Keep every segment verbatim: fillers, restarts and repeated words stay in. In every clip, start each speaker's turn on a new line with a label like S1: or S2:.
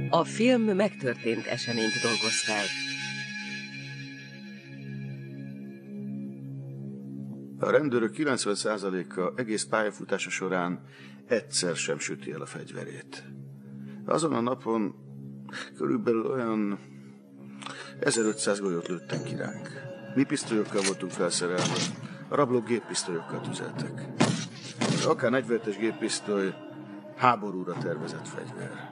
S1: A film megtörtént eseményt dolgoz fel.
S2: A rendőrök kilencven százaléka egész pályafutása során egyszer sem süti el a fegyverét. Azon a napon körülbelül olyan ezerötszáz golyót lőttek ki ránk. Mi pisztolyokkal voltunk felszerelve, a rablók géppisztolyokkal tüzeltek. Az á ká negyvenhetes géppisztoly háborúra tervezett fegyver.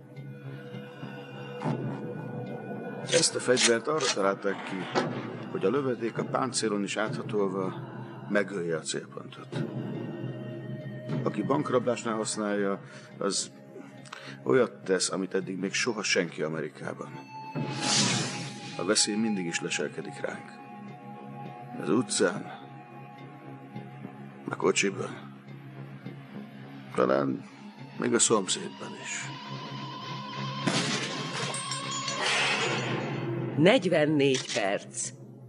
S2: Ezt a fegyvert arra találták ki, hogy a lövedék a páncélon is áthatolva megölje a célpontot. Aki bankrablásnál használja, az olyat tesz, amit eddig még soha senki Amerikában. A veszély mindig is leselkedik ránk. Az utcán, a kocsiban, talán még a szomszédban is.
S1: negyvennégy perc.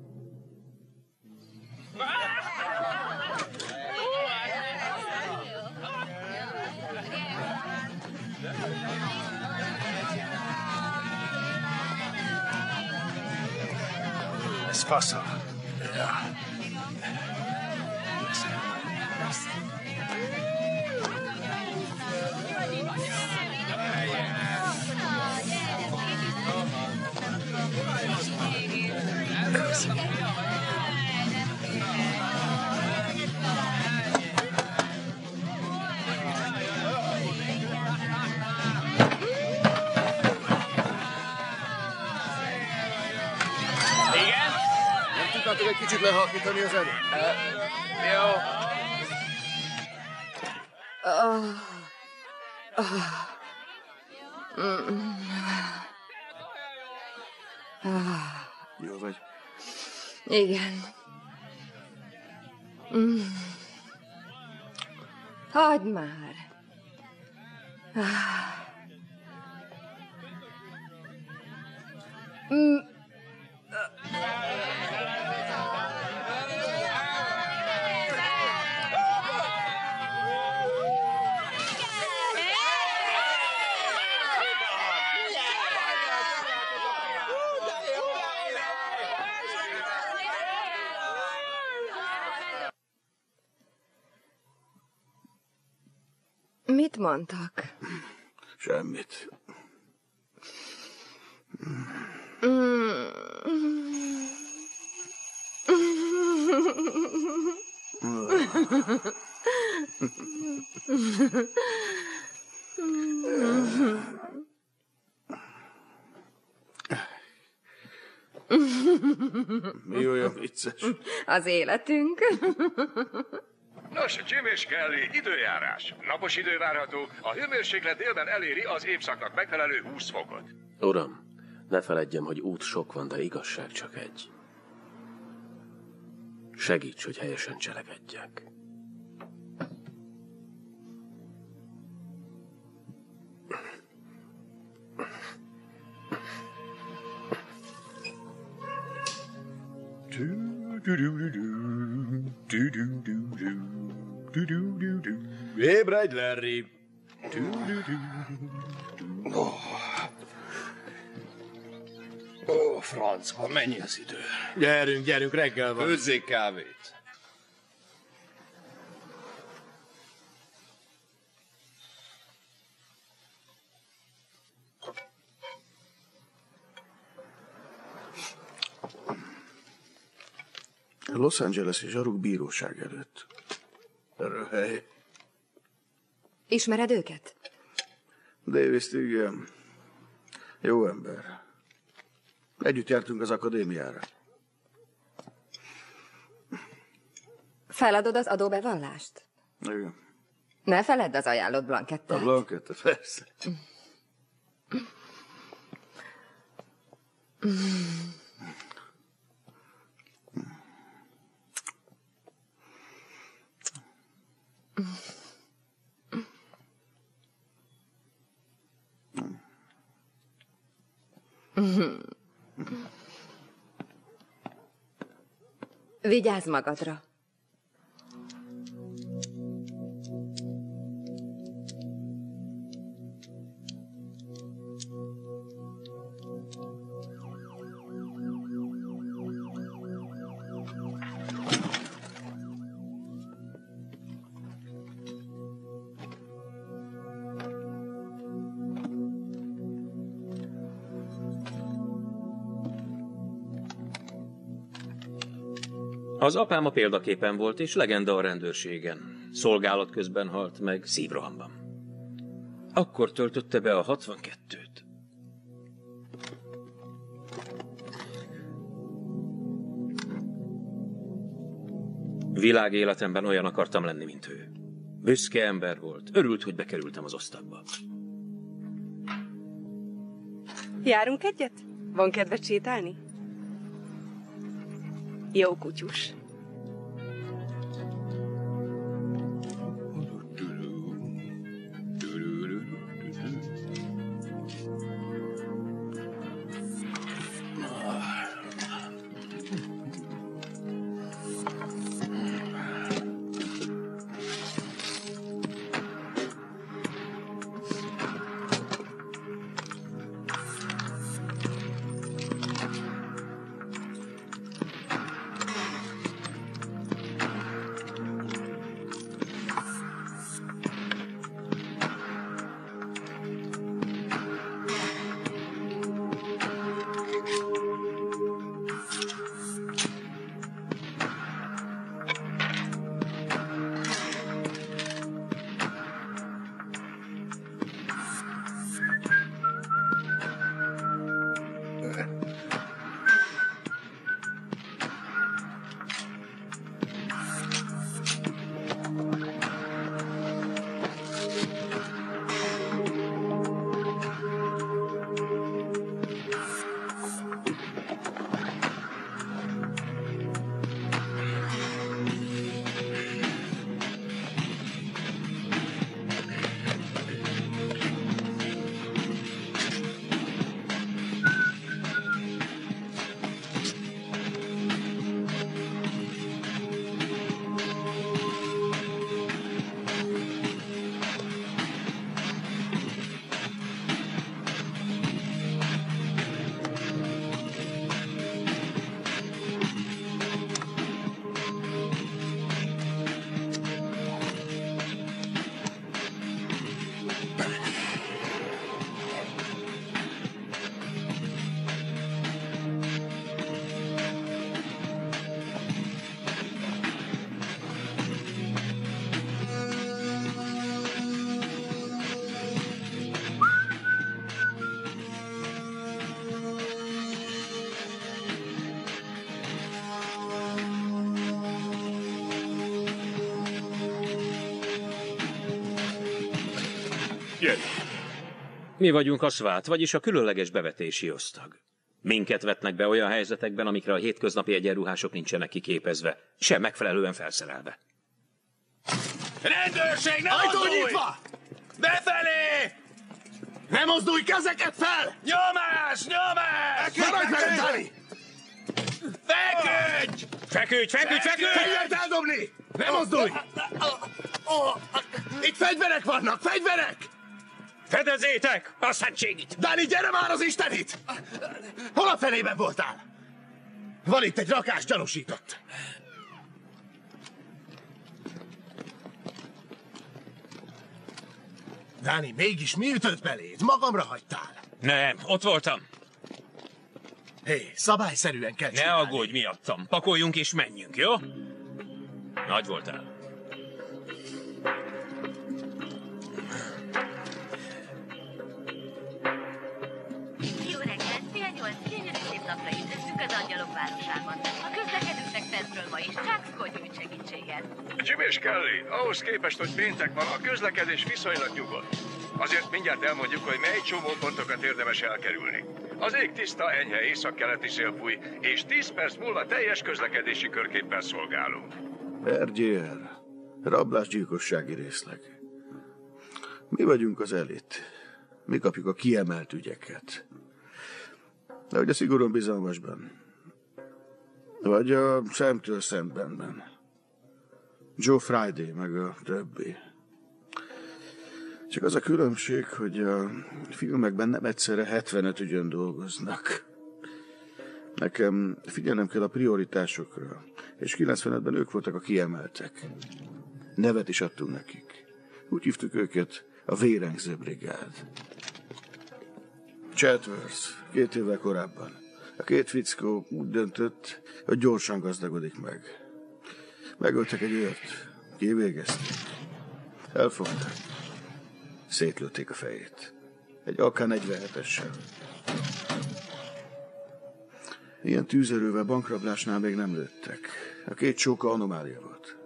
S2: Ez fasza. Ja. Tudnátok egy kicsit lehalkítani az zenét? Uh, jó.
S3: Oh. Oh. Mm. Oh.
S2: Jó vagy?
S3: Igen. Mm. Hagyd már. Ah. Mm. Mit mondtak?
S2: Semmit.
S3: Mm.
S2: Mi olyan vicces?
S3: Az életünk.
S4: Nos, Jim és Kelly, időjárás. Napos idő várható, a hőmérséklet délben eléri az évszaknak megfelelő húsz fokot.
S5: Uram, ne feledjem, hogy út sok van, de igazság csak egy. Segíts, hogy helyesen cselekedjek.
S6: Ébredj, Larry! Ó, oh. oh, francba, mennyi az idő?
S7: Gyerünk, gyerünk, reggel van.
S6: Főzzék kávét.
S2: Los Angeles-i zsaruk bíróság előtt. Röhely.
S3: Ismered őket?
S2: Davis-t, igen. Jó ember. Együtt jártunk az akadémiára.
S3: Feladod az adóbevallást?
S2: Igen.
S3: Ne feledd az ajánlott blankettet.
S2: A blankettet, persze.
S3: Vigyázz magadra.
S8: Az apám a példaképen volt, és legenda a rendőrségen. Szolgálat közben halt meg szívrohamban. Akkor töltötte be a hatvankettőt. Világéletemben olyan akartam lenni, mint ő. Büszke ember volt. Örült, hogy bekerültem az osztagba.
S9: Járunk egyet? Van kedved sétálni? Jó kutyus.
S8: Jön. Mi vagyunk a SWAT, vagyis a különleges bevetési osztag. Minket vetnek be olyan helyzetekben, amikre a hétköznapi egyenruhások nincsenek kiképezve, sem megfelelően felszerelve.
S7: Rendőrség, ne mozdulj! Nyitva! Befelé! Ne mozdulj, kezeket fel! Nyomás, nyomás! Maradj velem, Dani! Feküdj! Feküdj, feküdj, feküdj! Fegyvert eldobni! Ne mozdulj! Itt fegyverek vannak, fegyverek! Fedezétek a szentségit! Dani, gyere már az Istenit! Hol a felében voltál? Van itt egy rakás gyanúsított. Dani, mégis mi ütött beléd? Magamra hagytál?
S8: Nem, ott voltam.
S7: Hé, szabályszerűen kell
S8: Ne
S7: csinálni.
S8: aggódj miattam. Pakoljunk és menjünk, jó? Nagy voltál.
S10: Jó reggelt, fél nyolc, gyönyörű szép napra üdvözlünk az Angyalok városában. A közlekedőknek fentről ma is csak Scott segítséggel.
S4: Jim és Kelly, ahhoz képest, hogy péntek van, a közlekedés viszonylag nyugodt. Azért mindjárt elmondjuk, hogy mely csomópontokat érdemes elkerülni. Az ég tiszta, enyhe északkeleti szél fúj, és tíz perc múlva teljes közlekedési körképpen szolgálunk.
S2: er gé er. Rablásgyilkossági részleg. Mi vagyunk az elit. Mi kapjuk a kiemelt ügyeket. De hogy a szigorúan bizalmasban. Vagy a szemtől szembenben. Joe Friday, meg a többi. Csak az a különbség, hogy a filmekben nem egyszerre hetvenöt ügyön dolgoznak. Nekem figyelnem kell a prioritásokra, és kilencvenötben ők voltak a kiemeltek. Nevet is adtunk nekik. Úgy hívtuk őket a Vérengző Brigád. Chatworth, két évvel korábban. A két fickó úgy döntött, hogy gyorsan gazdagodik meg. Megöltek egy őrt. Kivégezték. Elfogták. Szétlőtték a fejét. Egy á ká negyvenhetessel. Ilyen tűzerővel bankrablásnál még nem lőttek. A két csóka anomália volt.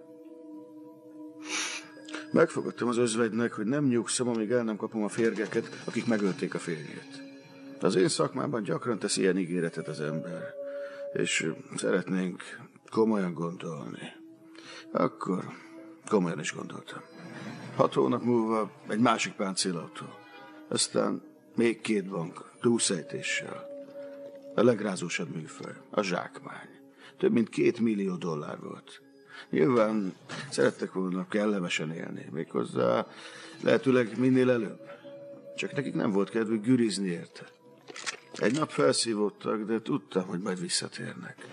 S2: Megfogadtam az özvegynek, hogy nem nyugszom, amíg el nem kapom a férgeket, akik megölték a férjét. Az én szakmában gyakran tesz ilyen ígéretet az ember. És szeretnénk komolyan gondolni. Akkor komolyan is gondoltam. Hat hónap múlva egy másik páncélautó. Aztán még két bank, túlszejtéssel. A legrázósabb műfaj, a zsákmány. Több mint két millió dollár volt. Nyilván szerettek volna kellemesen élni, méghozzá lehetőleg minél előbb. Csak nekik nem volt kedvük gürizni érte. Egy nap felszívódtak, de tudtam, hogy majd visszatérnek.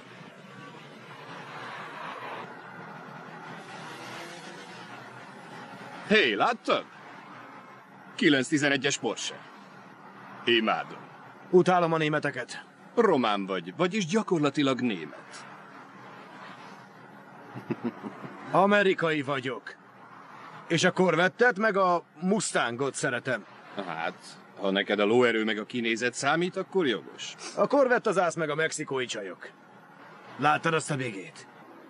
S6: Hé, hey, láttad? kilenc tizenegyes Porsche. Imádom.
S7: Utálom a németeket.
S6: Román vagy, vagyis gyakorlatilag német.
S7: Amerikai vagyok. És a Corvettet meg a Mustangot szeretem.
S6: Hát, ha neked a lóerő meg a kinézet számít, akkor jogos.
S7: A Corvette az ász meg a mexikói csajok. Láttad azt a végét?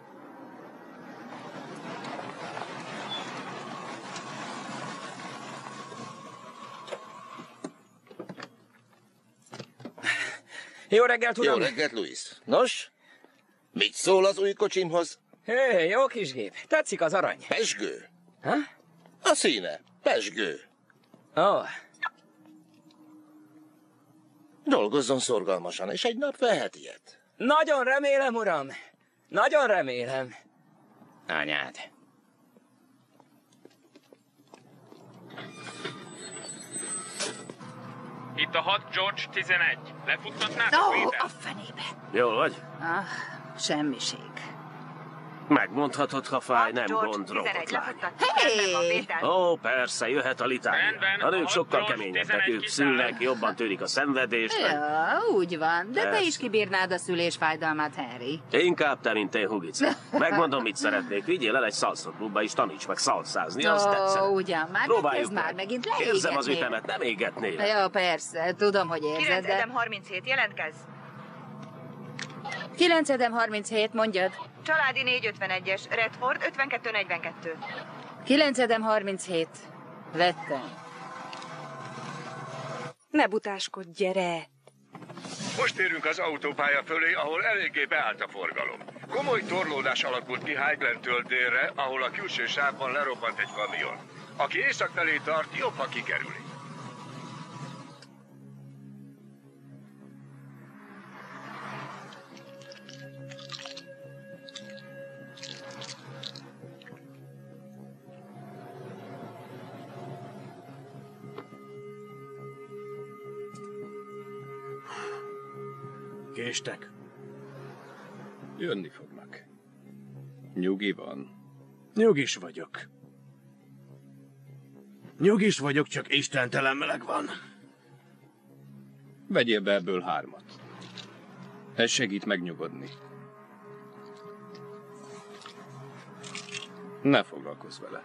S11: Jó reggelt, uram!
S12: Jó reggelt, Louis. Nos, mit szól az új kocsimhoz?
S11: Hé, jó kis gép. Tetszik az arany.
S12: Pezsgő.
S11: Ha?
S12: A színe. Pezsgő.
S11: Ó. Oh.
S12: Dolgozzon szorgalmasan, és egy nap vehet ilyet.
S11: Nagyon remélem, uram. Nagyon remélem. Anyád.
S13: Itt a hat George tizenegy. Lefuttatnátok,
S14: Ó,
S13: Péter?
S14: a fenébe.
S5: Jól vagy?
S14: Ah, semmiség.
S5: Megmondhatod, ha fáj, nem gond, robotlány.
S14: Hé!
S5: Ó, persze, jöhet a litánia. A nők sokkal keményebbek, ők szülnek, jobban törik a szenvedést.
S14: Ja, úgy van, de te
S5: Persze.
S14: is kibírnád a szülés fájdalmát, Harry.
S5: Inkább te, mint én, Hugica. Megmondom, mit szeretnék. Vigyél el egy szalszaklubba, és taníts meg szalszázni, az
S14: Ó,
S5: tetszene.
S14: ugyan, már
S5: Próbáljuk
S14: kezd már
S5: meg.
S14: megint
S5: Érzem az
S14: leégetnél.
S5: ütemet, nem égetnél.
S14: Jó, persze, tudom, hogy érzed,
S15: kilenc
S14: de...
S15: Edem harminchét, jelentkezz!
S14: kilenc Edem harminchét, mondjad.
S15: Családi négyszázötvenegyes, Redford ötvenkettő negyvenkettő.
S14: kilenc Edem harminchét. Vettem.
S9: Ne butáskodj, gyere!
S4: Most érünk az autópálya fölé, ahol eléggé beállt a forgalom. Komoly torlódás alakult ki Highlandtől délre, ahol a külső sávban lerobbant egy kamion. Aki észak felé tart, jobb, ha kikerüli.
S7: Késtek.
S6: Jönni fognak. Nyugi van.
S7: Nyugis vagyok. Nyugis vagyok, csak istentelen meleg van.
S6: Vegyél be ebből hármat. Ez segít megnyugodni. Ne foglalkozz vele.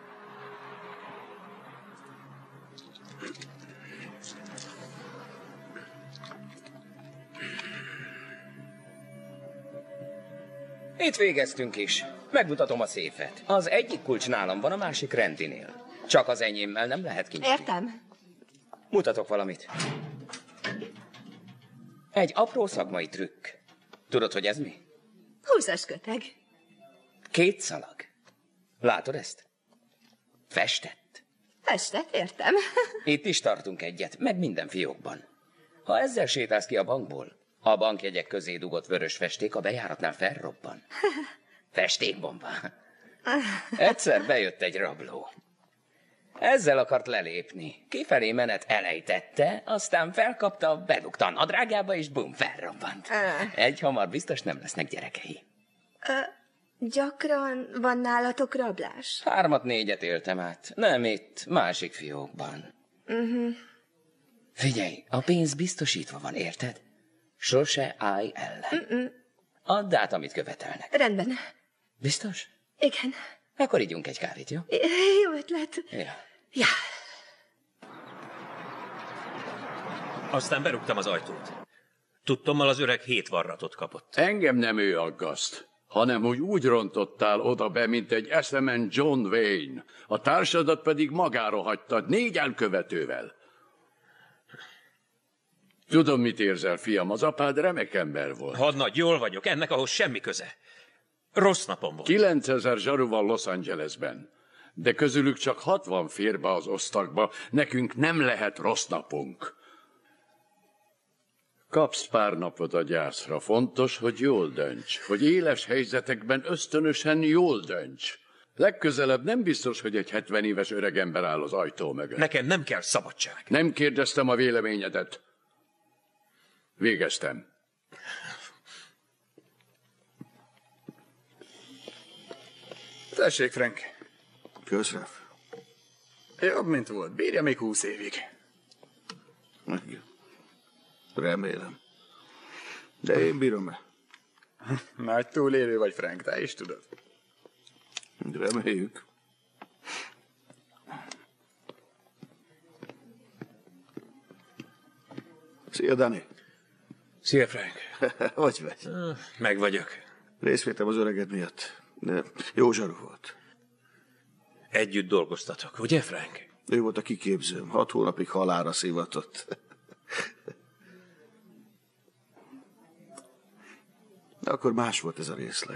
S11: Itt végeztünk is. Megmutatom a széfet. Az egyik kulcs nálam van, a másik Randynél. Csak az enyémmel nem lehet kinyitni.
S3: Értem.
S11: Mutatok valamit. Egy apró szakmai trükk. Tudod, hogy ez mi?
S3: Húszas köteg.
S11: Két szalag. Látod ezt? Festett.
S3: Festet, értem.
S11: Itt is tartunk egyet, meg minden fiókban. Ha ezzel sétálsz ki a bankból, a bankjegyek közé dugott vörös festék a bejáratnál felrobban. Festékbomba. Egyszer bejött egy rabló. Ezzel akart lelépni. Kifelé menet elejtette, aztán felkapta, bedugta a nadrágába, és bum, felrobbant. Egy hamar biztos nem lesznek gyerekei.
S3: Ö, gyakran van nálatok rablás?
S11: Hármat, négyet éltem át. Nem itt, másik fiókban.
S3: Uh-huh.
S11: Figyelj, a pénz biztosítva van, érted? Sose állj ellen.
S3: Uh-uh.
S11: Add át, amit követelnek.
S3: Rendben.
S11: Biztos?
S3: Igen.
S11: Akkor ígyunk egy kávét, jó?
S3: Jó ötlet.
S11: Ja.
S3: Ja.
S8: Aztán berúgtam az ajtót. Tudtommal az öreg hét varratot kapott.
S16: Engem nem ő aggaszt, hanem hogy úgy rontottál oda be, mint egy eszemen John Wayne. A társadat pedig magára hagytad négy elkövetővel. Tudom, mit érzel, fiam, az apád remek ember volt.
S8: Hadnagy, jól vagyok, ennek ahhoz semmi köze. Rossz napom volt.
S16: kilencezer zsaru van Los Angelesben, de közülük csak hatvan fér be az osztagba, nekünk nem lehet rossz napunk. Kapsz pár napot a gyászra, fontos, hogy jól dönts, hogy éles helyzetekben ösztönösen jól dönts. Legközelebb nem biztos, hogy egy hetven éves öregember áll az ajtó mögött.
S8: Nekem nem kell szabadság.
S16: Nem kérdeztem a véleményedet. Végeztem.
S17: Tessék, Frank.
S2: Köszönöm.
S17: Jobb, mint volt. Bírja még húsz évig.
S2: Remélem. De én bírom-e?
S17: Nagy túlélő vagy, Frank, te is tudod.
S2: Reméljük. Szia, Dani.
S8: Szia, Frank.
S2: Hogy vagy?
S8: Meg vagyok.
S2: Részvétem az öreged miatt, de jó zsaru volt.
S8: Együtt dolgoztatok, ugye, Frank?
S2: Ő volt a kiképzőm. Hat hónapig halálra szivatott. De akkor más volt ez a részleg.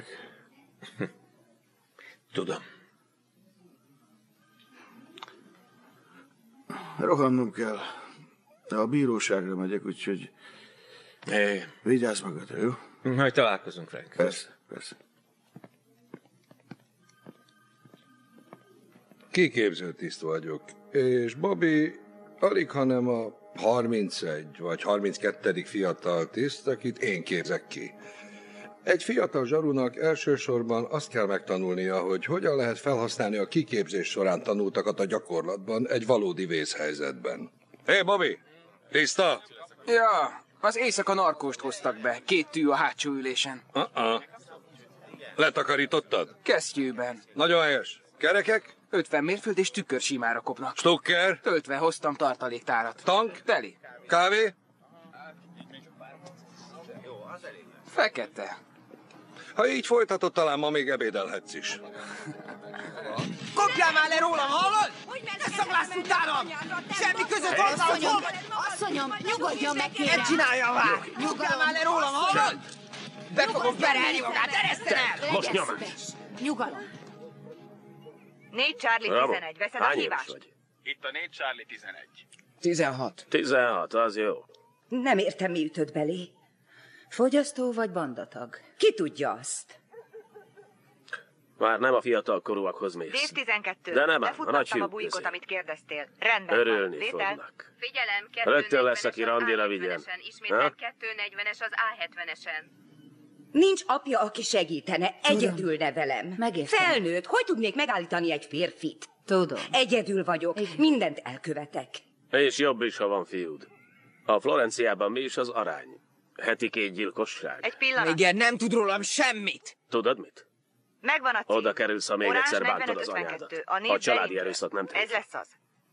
S8: Tudom.
S2: Rohannom kell. A bíróságra megyek, úgyhogy
S8: é.
S2: Vigyázz magadra, jó?
S8: Majd találkozunk, Frank.
S2: Persze, persze.
S18: Kiképző tiszt vagyok, és Bobby alig, hanem a harmincegy vagy harminckettedik fiatal tiszt, akit én képzek ki. Egy fiatal zsarunak elsősorban azt kell megtanulnia, hogy hogyan lehet felhasználni a kiképzés során tanultakat a gyakorlatban egy valódi vészhelyzetben. Hé, hey, Bobby! Tiszta?
S19: Ja, az éjszaka narkóst hoztak be, két tű a hátsó ülésen.
S18: Uh-uh. Letakarítottad?
S19: Kesztyűben.
S18: Nagyon helyes. Kerekek?
S19: ötven mérföld és tükör simára kopnak.
S18: Stukker?
S19: Töltve hoztam tartaléktárat.
S18: Tank?
S19: Teli.
S18: Kávé?
S19: Fekete.
S18: Ha így folytatod, talán ma még ebédelhetsz is.
S20: Kopjál már le rólam, hallod? Ne szaglász utánam! Semmi között hozzá, hogy hol vagy!
S21: Asszonyom, nyugodjon meg, kérem!
S20: Ne csinálja már! Kopjál már le rólam, hallod? Be fogom perelni magát, ereszten el!
S5: Most nyomás!
S21: Nyugalom!
S15: négy Charlie tizenegy, veszed a hívást?
S5: Vagy?
S13: Itt a négy Charlie tizenegy.
S19: tizenhat.
S5: tizenhat, az jó.
S22: Nem értem, mi ütött belé. Fogyasztó vagy bandatag? Ki tudja azt?
S5: Már nem a fiatal korúakhoz mész.
S15: Dév tizenkettő.
S5: De nem áll, a nagy
S15: Lefuttattam a
S5: fiúk
S15: bujikot,
S5: közé.
S15: amit kérdeztél. Rendben
S5: Örülni
S15: van. Létel?
S5: fognak.
S10: Figyelem,
S5: Rögtön lesz, aki randira vigyen.
S10: Ismétlen kettő negyvenes az á hetvenesen.
S22: Nincs apja, aki segítene. Egyedül nevelem.
S14: Megértem.
S22: Felnőtt. Hogy tudnék megállítani egy férfit?
S14: Tudom.
S22: Egyedül vagyok. Igen. Mindent elkövetek.
S5: És jobb is, ha van fiúd. A Florenciában mi is az arány? Heti két gyilkosság.
S15: Egy pillanat.
S20: Igen, nem tud rólam semmit.
S5: Tudod mit?
S15: Megvan a cím.
S5: Oda kerülsz, ha még
S15: Orange
S5: egyszer bántod az
S15: negyvenöt
S5: anyádat.
S15: ötvenkettő. A név
S5: A családi
S15: Bellingre.
S5: erőszak nem
S15: Ez
S5: tetszik.
S15: lesz az.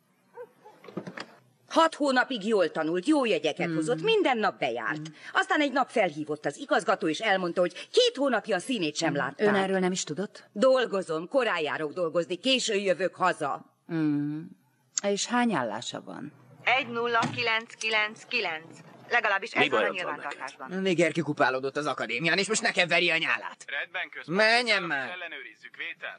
S22: Hat hónapig jól tanult, jó jegyeket
S14: Hmm.
S22: hozott, minden nap bejárt. Aztán egy nap felhívott az igazgató, és elmondta, hogy két hónapja a színét sem látták.
S14: Ön erről nem is tudott?
S22: Dolgozom, korán járok dolgozni, későn jövök haza.
S14: Mm. És hány állása van?
S15: egy nulla kilenc kilenc kilenc. Legalábbis
S5: Mi
S15: ez van a
S5: bajod van
S15: nyilvántartásban.
S20: Niger kikupálódott az akadémián, és most nekem veri a nyálát.
S13: Rendben, közben.
S20: Menjen már!
S13: Ellenőrizzük, vétel.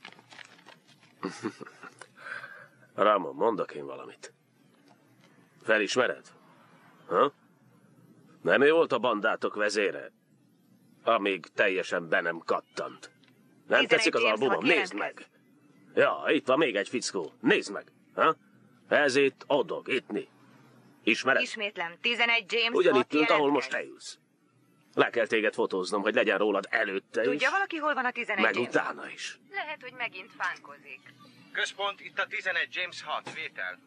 S5: Ramon, mondok én valamit. Felismered? Ha? Nem ő volt a bandátok vezére? Amíg teljesen be nem kattant. Nem tetszik az albumom? Nézd meg! Ja, itt van még egy fickó. Nézd meg! Ha? Ez itt Odog, ittni. Ismered?
S15: Ismétlem, tizenegy James
S5: Ugyanitt
S15: hat
S5: ült, ahol
S15: jelentkezz.
S5: most te ülsz. Le kell téged fotóznom, hogy legyen rólad előtte is,
S15: Tudja valaki, hol van a tizenegy
S5: meg
S15: James?
S5: utána is.
S10: Lehet, hogy megint fánkozik.
S13: Központ, itt a tizenegy James hat, vétel.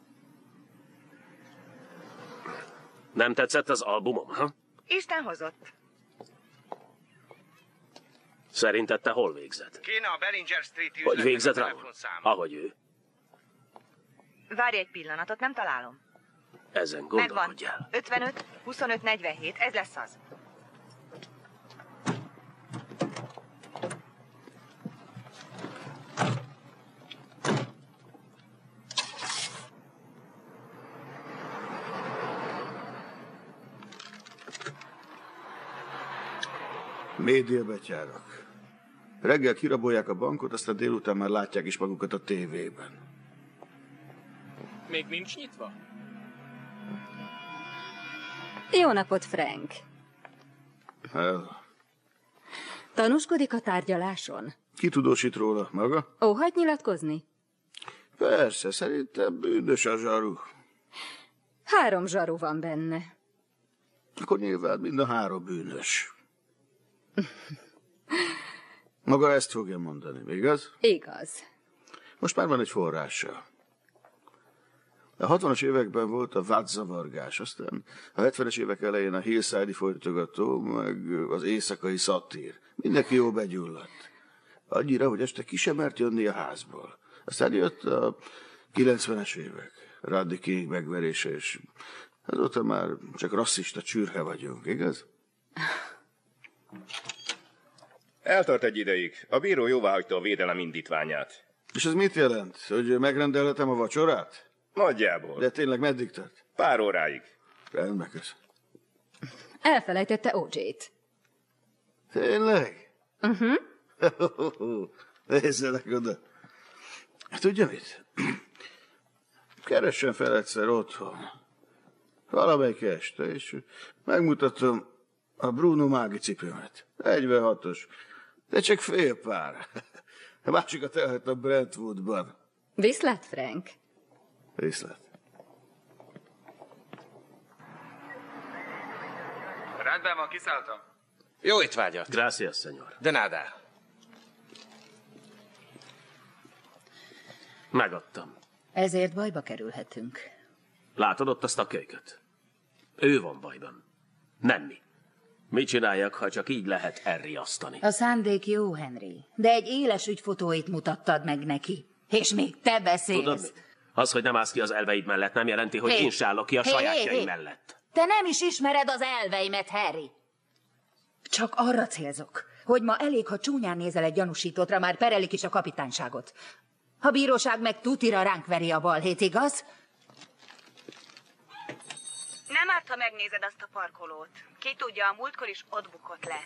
S5: Nem tetszett az albumom, ha?
S15: Isten hozott.
S5: Szerinted te hol végzed?
S4: Kéne a Bellinger Street-i
S5: Hogy
S4: üzletnek
S5: végzed
S4: a
S5: rá?
S4: telefonszáma.
S5: Ahogy ő.
S15: Várj egy pillanatot, nem találom.
S5: Ezen
S15: Megvan.
S5: gondolkodjál.
S15: ötvenöt, huszonöt, negyvenhét, ez lesz az.
S2: Médiabetyárok. Reggel kirabolják a bankot, aztán délután már látják is magukat a tévében.
S13: Még nincs nyitva?
S14: Jó napot, Frank.
S2: El.
S14: Tanúskodik a tárgyaláson?
S2: Ki tudósít róla? Maga?
S14: Óhajt nyilatkozni?
S2: Persze, szerintem bűnös a zsaru.
S14: Három zsaru van benne.
S2: Akkor nyilván mind a három bűnös. Maga ezt fogja mondani, igaz?
S14: Igaz.
S2: Most már van egy forrása. A hatvanas években volt a vádzavargás, aztán a hetvenes évek elején a Hillside-i folytogató, meg az éjszakai szatír. Mindenki jó begyulladt. Annyira, hogy este ki sem mert jönni a házból. Aztán jött a kilencvenes évek. Rodney King megverése, és azóta már csak rasszista csürhe vagyunk, igaz?
S6: Eltart egy ideig. A bíró jóváhagyta a védelem indítványát.
S2: És ez mit jelent? Hogy megrendelhetem a vacsorát?
S6: Nagyjából.
S2: De tényleg meddig tart?
S6: Pár óráig.
S2: Rendben, kösz.
S14: Elfelejtette ó dzsét.
S2: Tényleg?
S14: Uh-huh.
S2: Nézzenek oda. Tudja mit? Keressen fel egyszer otthon. Valamelyik este, és megmutatom a Bruno Mági cipőmet. negyvenhatos. De csak fél pár. A másikat elhagytam Brentwoodban.
S14: Viszlát, Frank.
S2: Viszlát.
S19: Rendben van, kiszálltam.
S5: Jó étvágyat. Gracias, señor.
S19: De nada.
S5: Megadtam.
S14: Ezért bajba kerülhetünk.
S5: Látod ott azt a kölyköt? Ő van bajban. Nem mi. Mit csináljak, ha csak így lehet elriasztani?
S14: A szándék jó, Henry, de egy éles ügyfotóit mutattad meg neki. És még te beszélsz.
S5: Tudod mi? Az, hogy nem állsz ki az elveid mellett, nem jelenti, hogy
S14: Hé.
S5: én sállok ki a
S14: Hé,
S5: sajátjaim
S14: hé, hé.
S5: mellett.
S14: Te nem is ismered az elveimet, Harry. Csak arra célzok, hogy ma elég, ha csúnyán nézel egy gyanúsítottra, már perelik is a kapitányságot. A bíróság meg tutira ránk veri a balhét, igaz?
S15: Nem árt, ha megnézed azt a parkolót. Ki tudja, a múltkor is ott bukott le.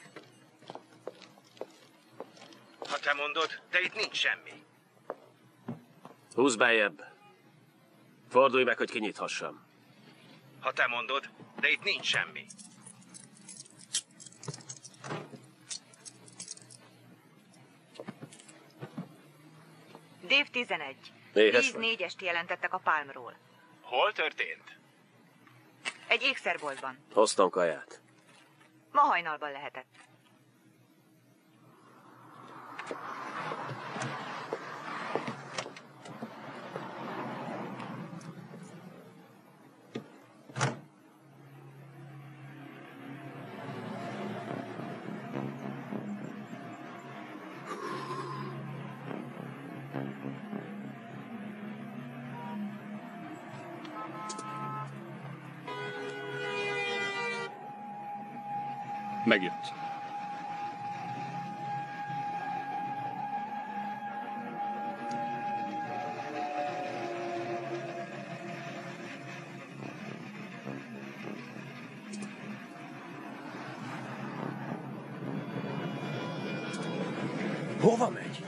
S4: Ha te mondod, de itt nincs semmi.
S5: Húzz beljebb. Fordulj meg, hogy kinyithassam.
S4: Ha te mondod, de itt nincs semmi.
S15: Dave tizenegy.
S5: Éhes
S15: tíz
S5: vagy.
S15: négyest jelentettek a Palmról.
S4: Hol történt?
S15: Egy ékszerboltban.
S5: Hoztam kaját.
S15: Ma hajnalban lehetett.
S6: Megjött.
S5: Hova megy?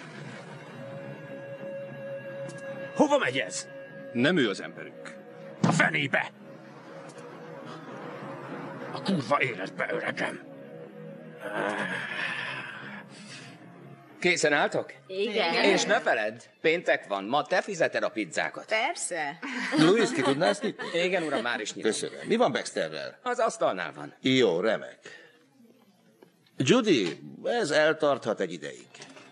S5: Hova megy ez?
S6: Nem ő az emberük.
S5: A fenébe! A kurva életbe, öregem!
S11: Készen álltok?
S21: Igen.
S11: És ne feledd, péntek van, ma te fizeted a pizzákat.
S21: Persze.
S1: Louis, ki tudná ezt nyitni?
S11: Igen, uram, már is nyitom.
S1: Köszönöm. Mi van Baxterrel?
S11: Az asztalnál van.
S1: Jó, remek. Judy, ez eltarthat egy ideig.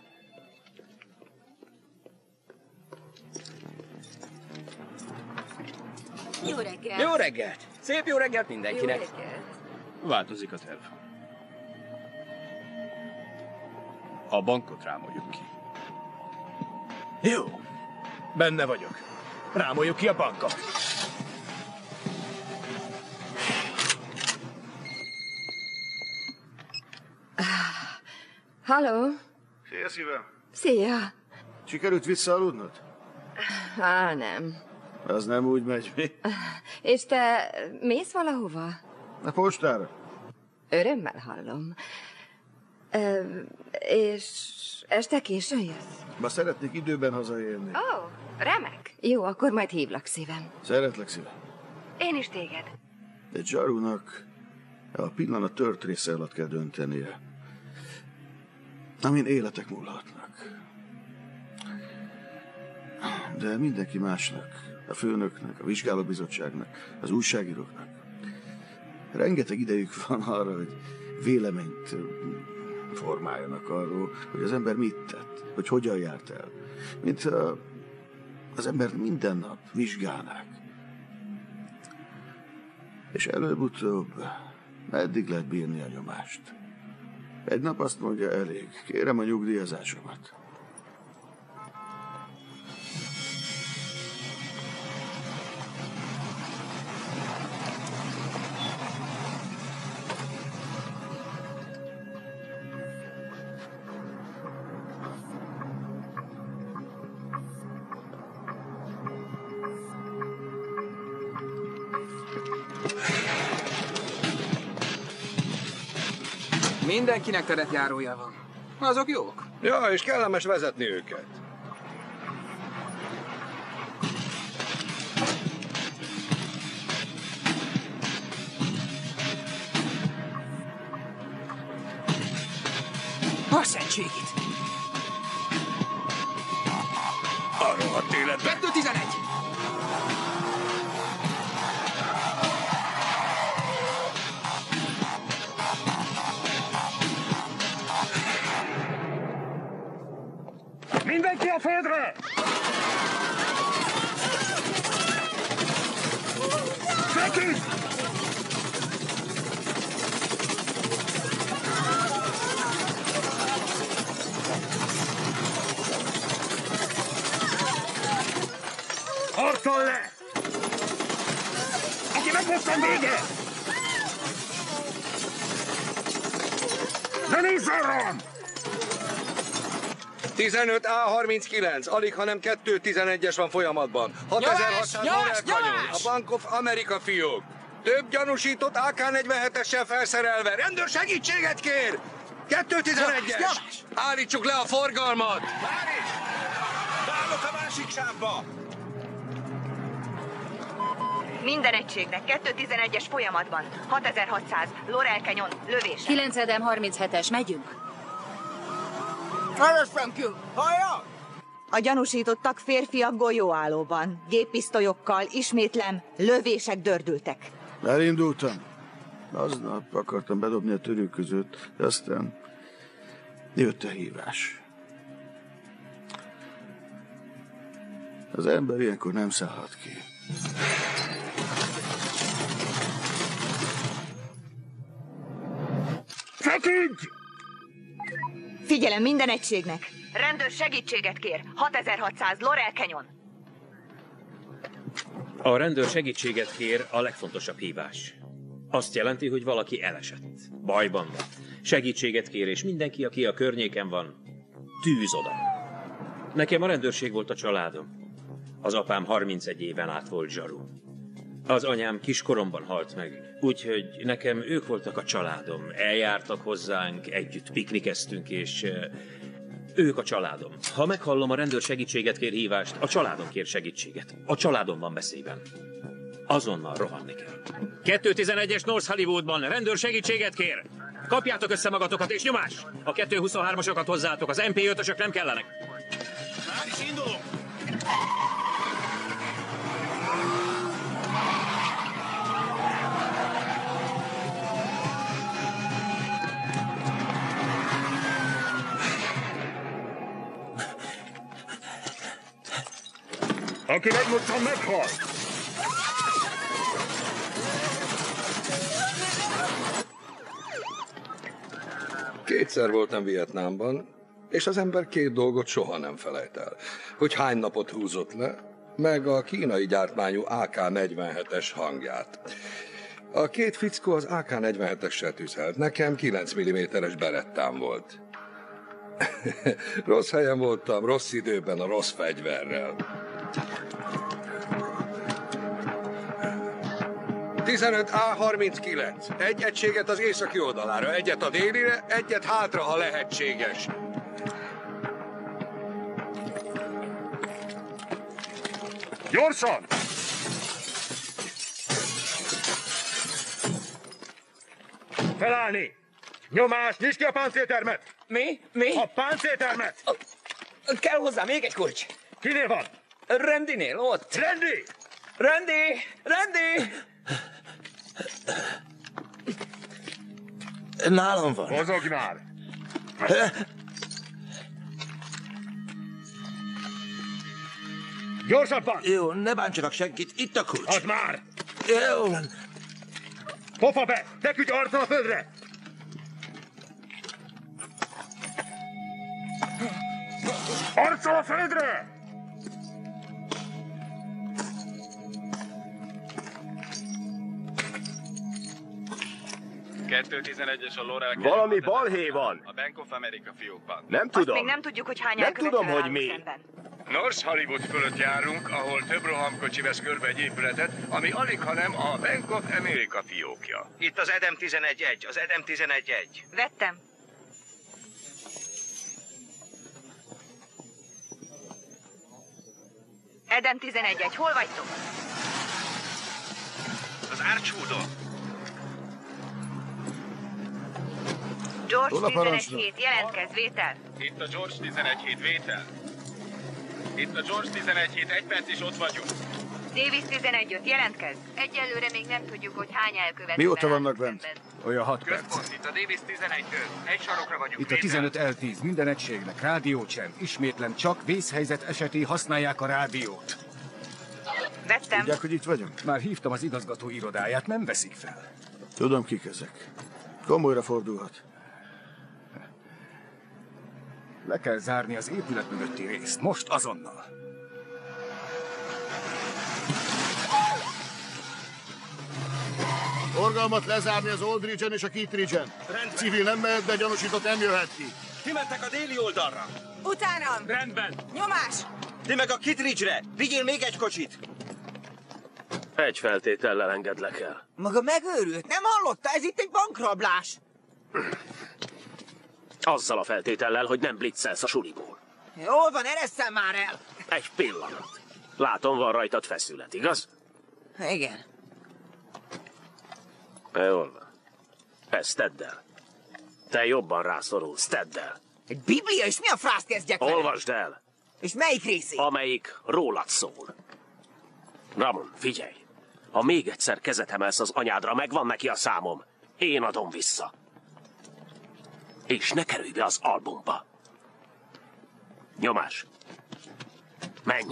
S21: Jó reggelt.
S11: Jó reggelt! Szép jó reggelt mindenkinek!
S21: Jó reggelt.
S6: Változik a terv.
S17: A bankot rámoljuk ki. Jó. Benne vagyok. Rámoljuk ki a bankot.
S3: Halló?
S2: Szia, szívem.
S3: Szia.
S2: Sikerült visszaaludnod?
S3: Á, nem.
S2: Az nem úgy megy, mi?
S3: És te mész valahova?
S2: A postára.
S3: Örömmel hallom. Ö, és este későn jössz?
S2: Ma szeretnék időben hazaérni.
S3: Ó, oh, remek. Jó, akkor majd hívlak, szívem.
S2: Szeretlek, szívem.
S3: Én is téged.
S2: De Jarunak a pillanat tört része alatt kell döntenie, amin életek múlhatnak. De mindenki másnak, a főnöknek, a vizsgálóbizottságnak, az újságíróknak rengeteg idejük van arra, hogy véleményt formáljanak arról, hogy az ember mit tett, hogy hogyan járt el. Mint a, az embert minden nap vizsgálnák. És előbb-utóbb meddig lehet bírni a nyomást. Egy nap azt mondja, elég, kérem a nyugdíjazásomat.
S19: Mindenkinek terepjárója van. Azok jók.
S18: Ja, és kellemes vezetni őket.
S19: A szentségit!
S7: A rohadt életben!
S19: kettő tizenegy!
S7: Mindenki a földre! Feküdj! Harcol le! Aki megmoztam vége! Ne nézzel rám!
S18: tizenöt á harminckilenc, alig, hanem kettő tizenegyes van folyamatban. hatezer-hatszáz
S19: Nyomás, nyomás!
S18: A Bank of America, fiúk. Több gyanúsított á ká negyvenhetessel felszerelve. Rendőr segítséget kér! kettő tizenegyes! Állítsuk le a forgalmat!
S7: Várj! Beállok a másik sávba!
S15: Minden egységnek kettő tizenegyes folyamatban. hatezer-hatszáz, Laurel Canyon, lövés.
S14: kilenc Edem harminchetes, megyünk.
S15: Hallja! A gyanúsítottak férfiak golyóállóban. Géppisztolyokkal, ismétlem, lövések dördültek.
S2: Elindultam. Aznap akartam bedobni a törők között, de aztán jött a hívás. Az ember ilyenkor nem szállhat ki.
S7: Feküdj!
S15: Figyelem minden egységnek! Rendőr segítséget kér. hatezer-hatszáz, Laurel Canyon.
S8: A rendőr segítséget kér, a legfontosabb hívás. Azt jelenti, hogy valaki elesett. Bajban van. Segítséget kér, és mindenki, aki a környéken van, tűz oda. Nekem a rendőrség volt a családom. Az apám harmincegy éven át volt zsaru. Az anyám kiskoromban halt meg, úgyhogy nekem ők voltak a családom. Eljártak hozzánk, együtt piknikeztünk, és uh, ők a családom. Ha meghallom, a rendőr segítséget kér hívást, a családom kér segítséget. A családom van veszélyben. Azonnal rohanni kell. kettő tizenegyes North Hollywoodban rendőr segítséget kér. Kapjátok össze magatokat, és nyomás! A kettő huszonhármasokat hozzátok, az em pé ötösök nem kellenek.
S7: Már is indulok! Aki megmondtam, meghal!
S18: Kétszer voltam Vietnámban, És az ember két dolgot soha nem felejt el. Hogy hány napot húzott le, meg a kínai gyártmányú á ká negyvenhetes hangját. A két fickó az á ká negyvenhetessel tűzelt. Nekem kilenc milliméteres berettám volt. Rossz helyen voltam, rossz időben, a rossz fegyverrel. tizenöt á harminckilenc. Egy egységet az északi oldalára, egyet a délire, egyet hátra, ha lehetséges.
S4: Gyorsan! Felállni! Nyomás, nyisd ki a páncéltermet!
S20: Mi? Mi?
S4: A páncéltermet!
S20: A, kell hozzá még egy kulcs.
S4: Kinél van?
S20: Randynél, ott.
S4: Randy!
S20: Randy! Randy!
S1: Nálam van.
S4: Mozognál! Gyorsabban!
S1: Jó, ne bántsanak senkit, itt a kulcs.
S4: Add már!
S1: Jó.
S4: Pofa be! Feküdj arccal a földre! Arccal a földre!
S6: kettő tizenegyes a Laurel.
S5: Valami balhé van.
S6: A Bank of America fiókban.
S5: Nem
S15: Azt
S5: tudom.
S15: még nem tudjuk, hogy hány
S5: Nem tudom, hogy mi.
S15: szemben.
S4: North Hollywood fölött járunk, ahol több rohamkocsi vesz körbe egy épületet, ami alig, hanem a Bank of America fiókja.
S7: Itt az Edem tizenegy egy, az Edem tizenegy egy.
S15: Vettem. Edem tizenegy egy, hol vagytok?
S7: Az Archwoodon.
S15: George tizenegy hét, jelentkezz, vétel.
S6: Itt a George tizenegy hét vétel. Itt a George tizenegy hét, egy perc is ott vagyunk.
S15: Davis tizenegy öt, jelentkezz.
S10: Egyelőre még nem tudjuk, hogy hány elkövető.
S2: Mióta vannak bent?
S9: Olyan hat perc.
S7: Központ, itt a Davis tizenegy öt. Egy sarokra vagyunk.
S9: Itt a tizenöt el tíz, minden egységnek rádiócsend. Ismétlem, csak vészhelyzet esetén használják a rádiót.
S15: Vettem.
S2: Tudják, hogy itt vagyunk?
S9: Már hívtam az igazgató irodáját, nem veszik fel.
S2: Tudom, kik ezek. Komolyra fordulhat.
S9: Le kell zárni az épület mögötti részt, most azonnal.
S2: Forgalmat lezárni az Oldridge-en és a Kittridge-en. Civil nem mehet, de gyanúsított nem jöhet ki.
S7: Kimentek a déli oldalra.
S15: Utánam!
S9: Rendben.
S15: Nyomás!
S7: Ti meg a Kittridge-re. Vigyél még egy kocsit.
S5: Egy feltétellel engedlek el.
S20: Maga megőrült? Nem hallotta? Ez itt egy bankrablás.
S5: Azzal a feltétellel, hogy nem blitzelsz a suliból.
S20: Jól van, eresszel már el.
S5: Egy pillanat. Látom, van rajtad feszület, igaz?
S20: Igen.
S5: Jól van. Ezt tedd el. Te jobban rászorulsz, tedd el.
S20: Egy biblia, és mi a frászt kezdjek vele?
S5: Olvasd el.
S20: És melyik részét?
S5: Amelyik rólad szól. Ramon, figyelj. Ha még egyszer kezet emelsz az anyádra, megvan neki a számom. Én adom vissza. És ne kerülj be az albumba. Nyomás. Menj.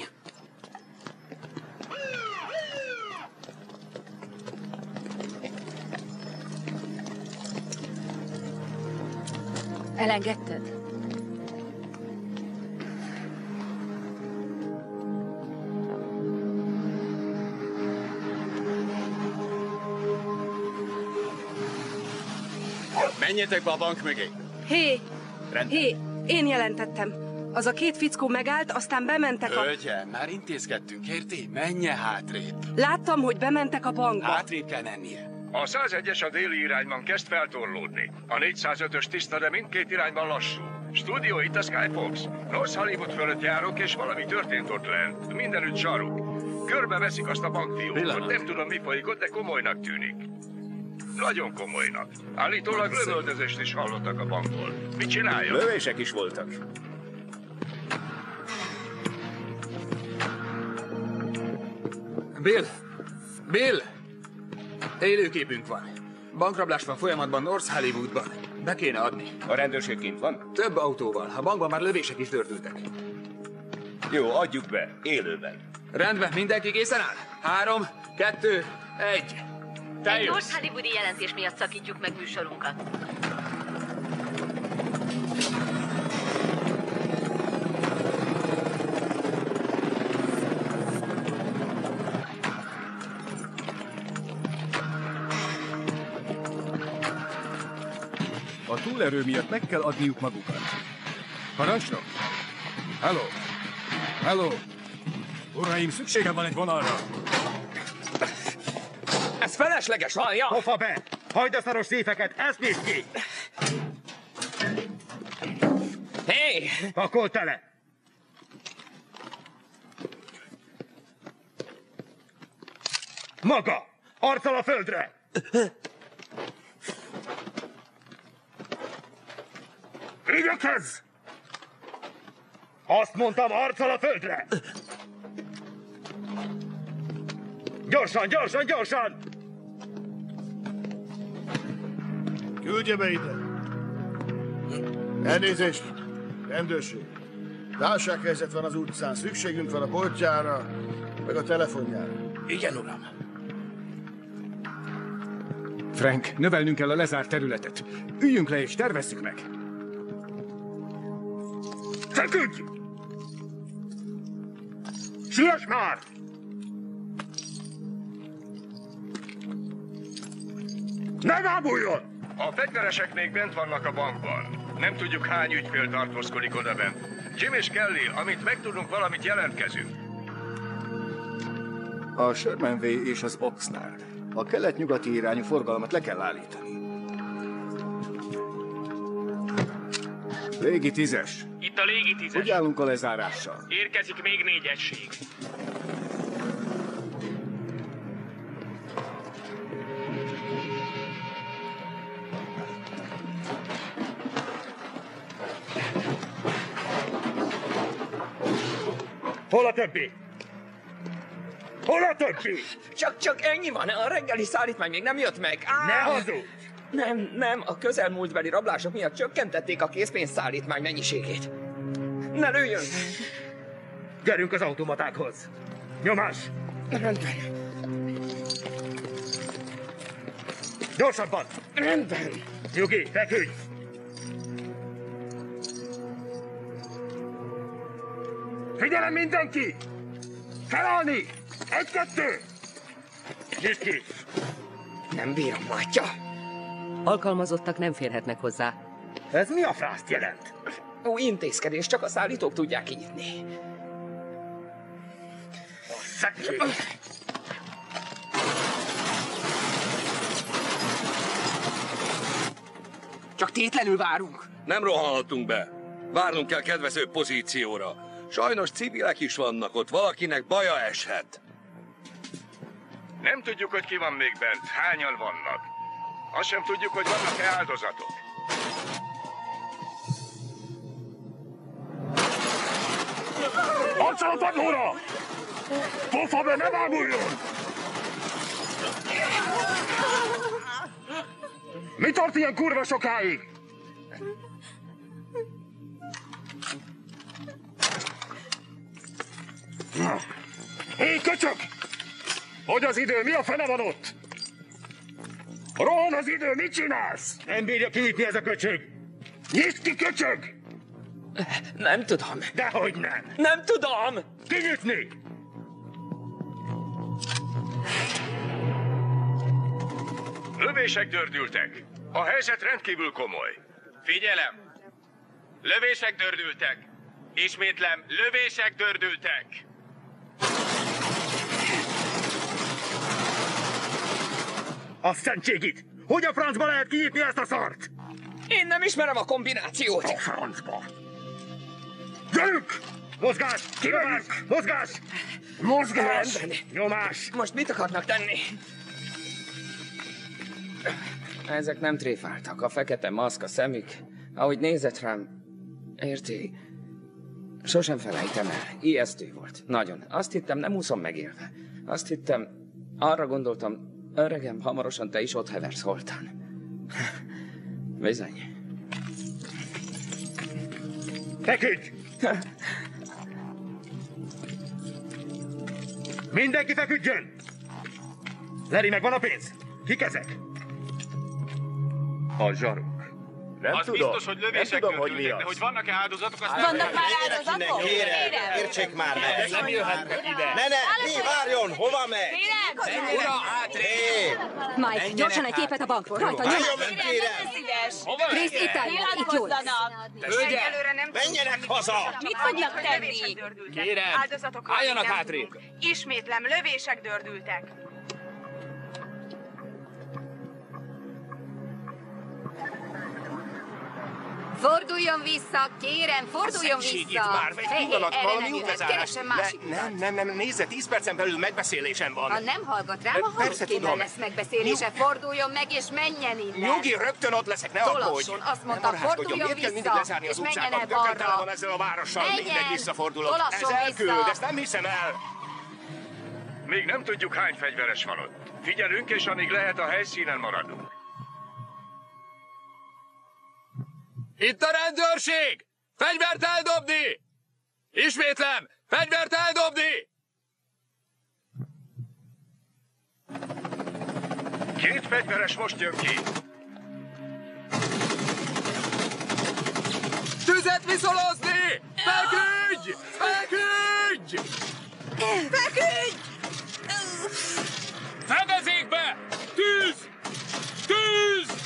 S14: Elengedted?
S17: Menjetek be a bank mögé.
S12: Hé!
S17: Rendben.
S12: Hé! Én jelentettem. Az a két fickó megállt, aztán bementek a...
S17: Hölgyem, már intézkedtünk, érti? Menje hátrébb.
S12: Láttam, hogy bementek a bankba.
S17: Hátrébb kell mennie.
S4: A százegyes a déli irányban kezd feltorlódni. A négyszázötös tiszta, de mindkét irányban lassú. Stúdió itt a Skyfox. North Hollywood fölött járok, és valami történt ott lent. Mindenütt zsaruk. Körbe veszik azt a bankfiókot. Nem tudom, mi folyik ott, de komolynak tűnik. Nagyon komolynak. Állítólag lövöldözést is hallottak a bankból. Mit csináljon?
S6: Lövések is voltak.
S19: Bill! Bill! Élőképünk van. Bankrablás van folyamatban North Hollywoodban. Be kéne adni.
S6: A rendőrség kint van?
S19: Több autóval. A bankban már lövések is történtek.
S6: Jó, adjuk be. Élőben.
S19: Rendben, mindenki készen áll? Három, kettő, egy. Te
S10: Egy
S19: jössz.
S10: North Hollywoodi jelentés miatt szakítjuk meg műsorunkat.
S9: A túlerő miatt meg kell adniuk magukat. Parancsnok! Halló! Halló! Uraim, szükségem van egy vonalra!
S11: Ez felesleges, hallja?
S7: Hofa be! Hagyd a szaros széfeket, ezt nézd ki!
S11: Hé! Hey!
S7: Pakold tele! Maga! Arccal a földre! Igyekezz! Azt mondtam, arccal a földre! Gyorsan, gyorsan, gyorsan!
S16: Küldje be ide! Elnézést! Rendőrség! Válsághelyzet van az utcán, szükségünk van a boltjára, meg a telefonjára.
S7: Igen, uram.
S9: Frank, növelnünk kell a lezárt területet. Üljünk le és tervezzük meg.
S7: Feküdj! Siess már! Ne bábuljon!
S4: A fegyveresek még bent vannak a bankban. Nem tudjuk, hány ügyfél tartózkodik oda bent. Jim és Kelly, amint megtudunk valamit, jelentkezünk.
S9: A Sherman Way és az Oxnard. A kelet-nyugati irányú forgalmat le kell állítani. Légi tízes.
S13: Itt a légi tízes.
S9: Hogy állunk a lezárással?
S13: Érkezik még négy egység.
S7: Hol a többi? Hol a többi?
S11: Csak, csak ennyi van, a reggeli szállítmány még nem jött meg. Á!
S7: Ne hazudj!
S11: Nem, nem, a közelmúltbeli rablások miatt csökkentették a készpénzszállítmány mennyiségét. Ne lőjön!
S7: Gyerünk az automatákhoz! Nyomás!
S11: Rendben.
S7: Gyorsabban!
S11: Rendben.
S7: Nyugi, feküdj! Figyelem mindenki! Felállni! Egy-kettő! Nyisd ki!
S11: Nem bírom, Mátya.
S22: Alkalmazottak nem férhetnek hozzá.
S7: Ez mi a frászt jelent?
S11: Új intézkedés, csak a szállítók tudják kinyitni.
S7: Szeksér!
S11: Csak tétlenül várunk.
S18: Nem rohanhatunk be. Várnunk kell kedvező pozícióra. Sajnos civilek is vannak ott, valakinek baja eshet.
S4: Nem tudjuk, hogy ki van még bent, hányan vannak. Azt sem tudjuk, hogy vannak-e áldozatok.
S7: Arccal a padlóra! Pofa be, ne bámuljon! Mi tart ilyen kurva sokáig? Hé, köcsög! Hogy az idő? Mi a fene van ott? Rohan az idő, mit csinálsz? Nem bírja kinyitni ez a köcsög! Nyisd ki, köcsög!
S11: Nem tudom.
S7: Dehogy nem!
S11: Nem tudom!
S7: Kinyitni!
S4: Lövések dördültek. A helyzet rendkívül komoly.
S6: Figyelem! Lövések dördültek. Ismétlem, lövések dördültek.
S7: A szentségit! Hogy a francba lehet kinyitni ezt a szart?
S11: Én nem ismerem a kombinációt.
S7: A francba! Gyerünk! Mozgás! Kinyomás! Mozgás! Mozgás!
S11: Rendben.
S7: Nyomás!
S11: Most mit akarnak tenni? Ezek nem tréfáltak. A fekete maszk, a szemük. Ahogy nézett rám, érti? Sosem felejtem el. Ijesztő volt. Nagyon. Azt hittem, nem úszom megélve. Azt hittem, arra gondoltam, öregem, hamarosan te is ott heversz holtan. Bizony.
S7: Feküdj! Mindenki feküdjön! Leri, megvan a pénz? Kik ezek? A zsaruk.
S6: Nem az tudom. Biztos, hogy lövések tudom, hogy mi az. De hogy vannak-e áldozatok, azt
S1: Vannak
S6: nem
S1: már áldozatok? Kérem, értsék már meg.
S6: Nem jöhetnek ide.
S1: Ne, ne, mi, várjon, hova megy?
S6: Ura, hátrébb!
S12: Mike, gyorsan egy képet a bankról. Rajta, gyere! Krisz, itt áll, itt jó lesz.
S15: Hölgyek,
S1: menjenek haza!
S15: Mit fognak tenni?
S19: Kérem, álljanak hátrébb.
S15: Ismétlem, lövések dördültek.
S14: Forduljon vissza, kérem, forduljon vissza!
S6: Már egy pillanat,
S14: erre
S6: valami
S14: nem jöhet,
S6: utazás.
S14: keressen másikat.
S6: Nem, nem, nem, nézze, tíz percen belül megbeszélésem van.
S14: Ha nem hallgat rám, a
S6: Persze
S14: Haruszkémmel
S6: tudom.
S14: lesz megbeszélése. Forduljon meg és menjen innen!
S6: Nyugi, rögtön ott leszek, ne aggódj!
S14: Tolasson, azt mondta,
S6: Ne marhászkodjon,
S14: forduljon
S6: miért kell mindig
S14: vissza,
S6: lezárni az
S14: és menjen
S6: utcákat?
S14: el
S6: Tökön tele
S14: balra.
S6: van ezzel a várossal,
S14: Menjen!
S6: mindegy visszafordulok.
S14: Tolasson
S6: Ez elküld,
S14: vissza.
S6: ezt nem hiszem el.
S4: Még nem tudjuk, hány fegyveres van ott. Figyelünk, és amíg lehet, a helyszínen maradunk.
S19: Itt a rendőrség! Fegyvert eldobni! Ismétlem! Fegyvert eldobni!
S4: Két fegyveres most jön ki.
S19: Tüzet viszolozni! Feküdj! Feküdj!
S15: Feküdj!
S19: Fedezékbe! Tűz! Tűz!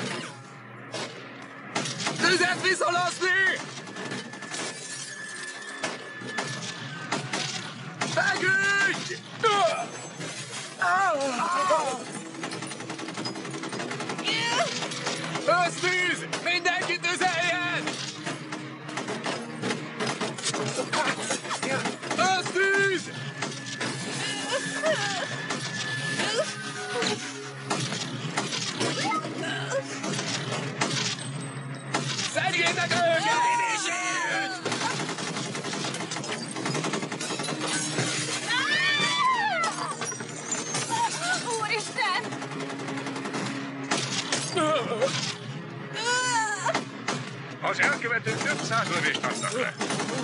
S19: Tüzet viszolozni! Feküdj! Össztűz! Mindenki tüzeljen! Össztűz! Szedjétek őket!
S15: Úristen!
S4: Az elkövetők több száz lövést adnak le.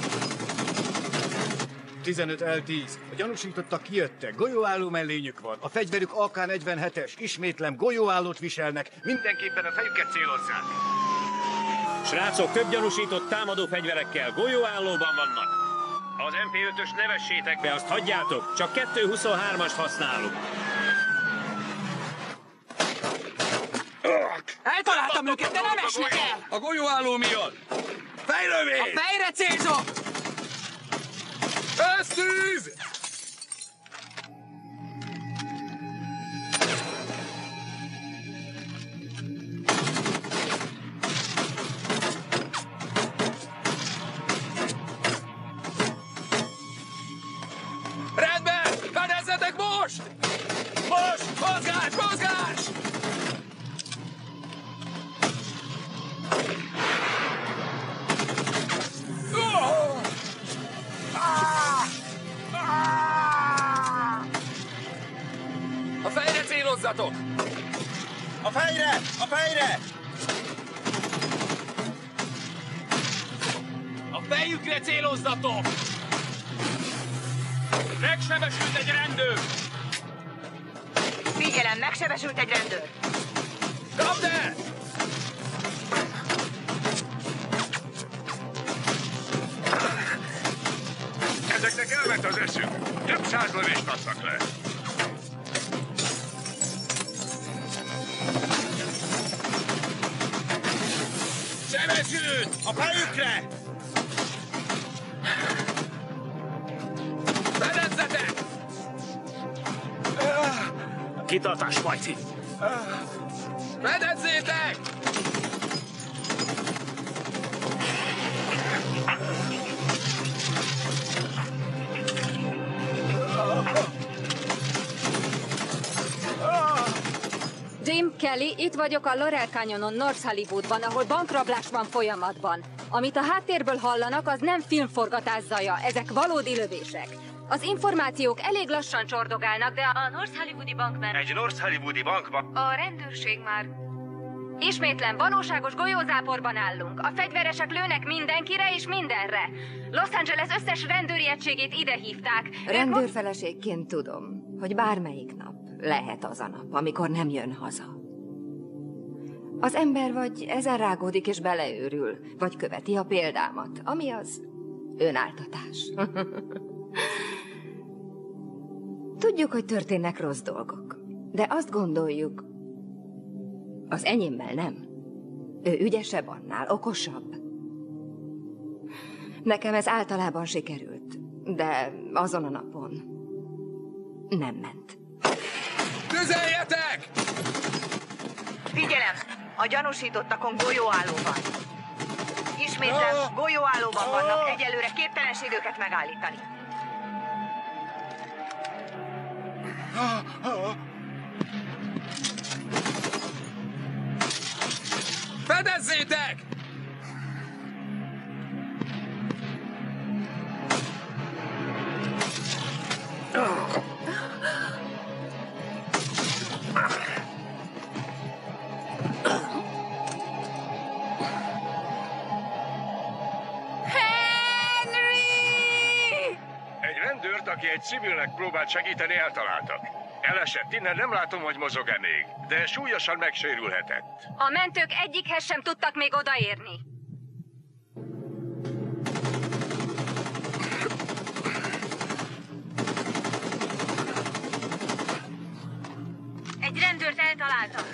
S9: tizenöt el tíz. A gyanúsítottak kijöttek. Golyóálló mellényük van. A fegyverük á ká negyvenhetes. Ismétlem, golyóállót viselnek. Mindenképpen a fejüket célozzák.
S8: Srácok, több gyanúsított támadó fegyverekkel golyóállóban vannak. Az em pé ötös ne vessétek be, azt hagyjátok. Csak kettő huszonhármast használunk.
S20: Eltaláltam őket, de nem esnek el!
S19: A golyóálló miatt! Fejlövés!
S20: A fejre célzok!
S19: Össztűz! Rendben! Fedezzetek most! Most! Mozgás! Mozgás! Oh! A fejre célozzatok!
S1: A fejre! A fejre!
S19: A fejükre célozzatok! Megsebesült egy rendőr!
S15: Figyelem, megsebesült egy rendőr.
S19: Kapd el!
S4: Ezeknek elment az eszük. Több száz lövést adnak le.
S1: Sebesült! A fejükre!
S19: Fedezzetek!
S5: Kitartás, Majci!
S19: Fedezzétek!
S12: Jim, Kelly, itt vagyok a Laurel Canyonon, North Hollywoodban, ahol bankrablás van folyamatban. Amit a háttérből hallanak, az nem filmforgatás zaja, ezek valódi lövések. Az információk elég lassan csordogálnak, de a North Hollywoodi bankban...
S1: Egy North Hollywoodi bankba?
S12: A rendőrség már... Ismétlen, valóságos golyózáporban állunk. A fegyveresek lőnek mindenkire és mindenre. Los Angeles összes rendőri egységét ide hívták.
S3: Rendőrfeleségként tudom, hogy bármelyik nap lehet az a nap, amikor nem jön haza. Az ember vagy ezen rágódik és beleőrül, vagy követi a példámat, ami az önáltatás. Tudjuk, hogy történnek rossz dolgok. De azt gondoljuk, az enyémmel nem. Ő ügyesebb annál, okosabb. Nekem ez általában sikerült, de azon a napon nem ment.
S19: Tüzeljetek!
S15: Figyelem! A gyanúsítottakon golyóálló van. Ismétlem, golyóállóban vannak, egyelőre képtelenség őket megállítani.
S19: Fedezzétek!
S4: Egy rendőrt, aki egy civilnek próbált segíteni, eltaláltak. Elesett innen, nem látom, hogy mozog-e még, de súlyosan megsérülhetett.
S12: A mentők egyikhez sem tudtak még odaérni.
S15: Egy rendőrt eltaláltak.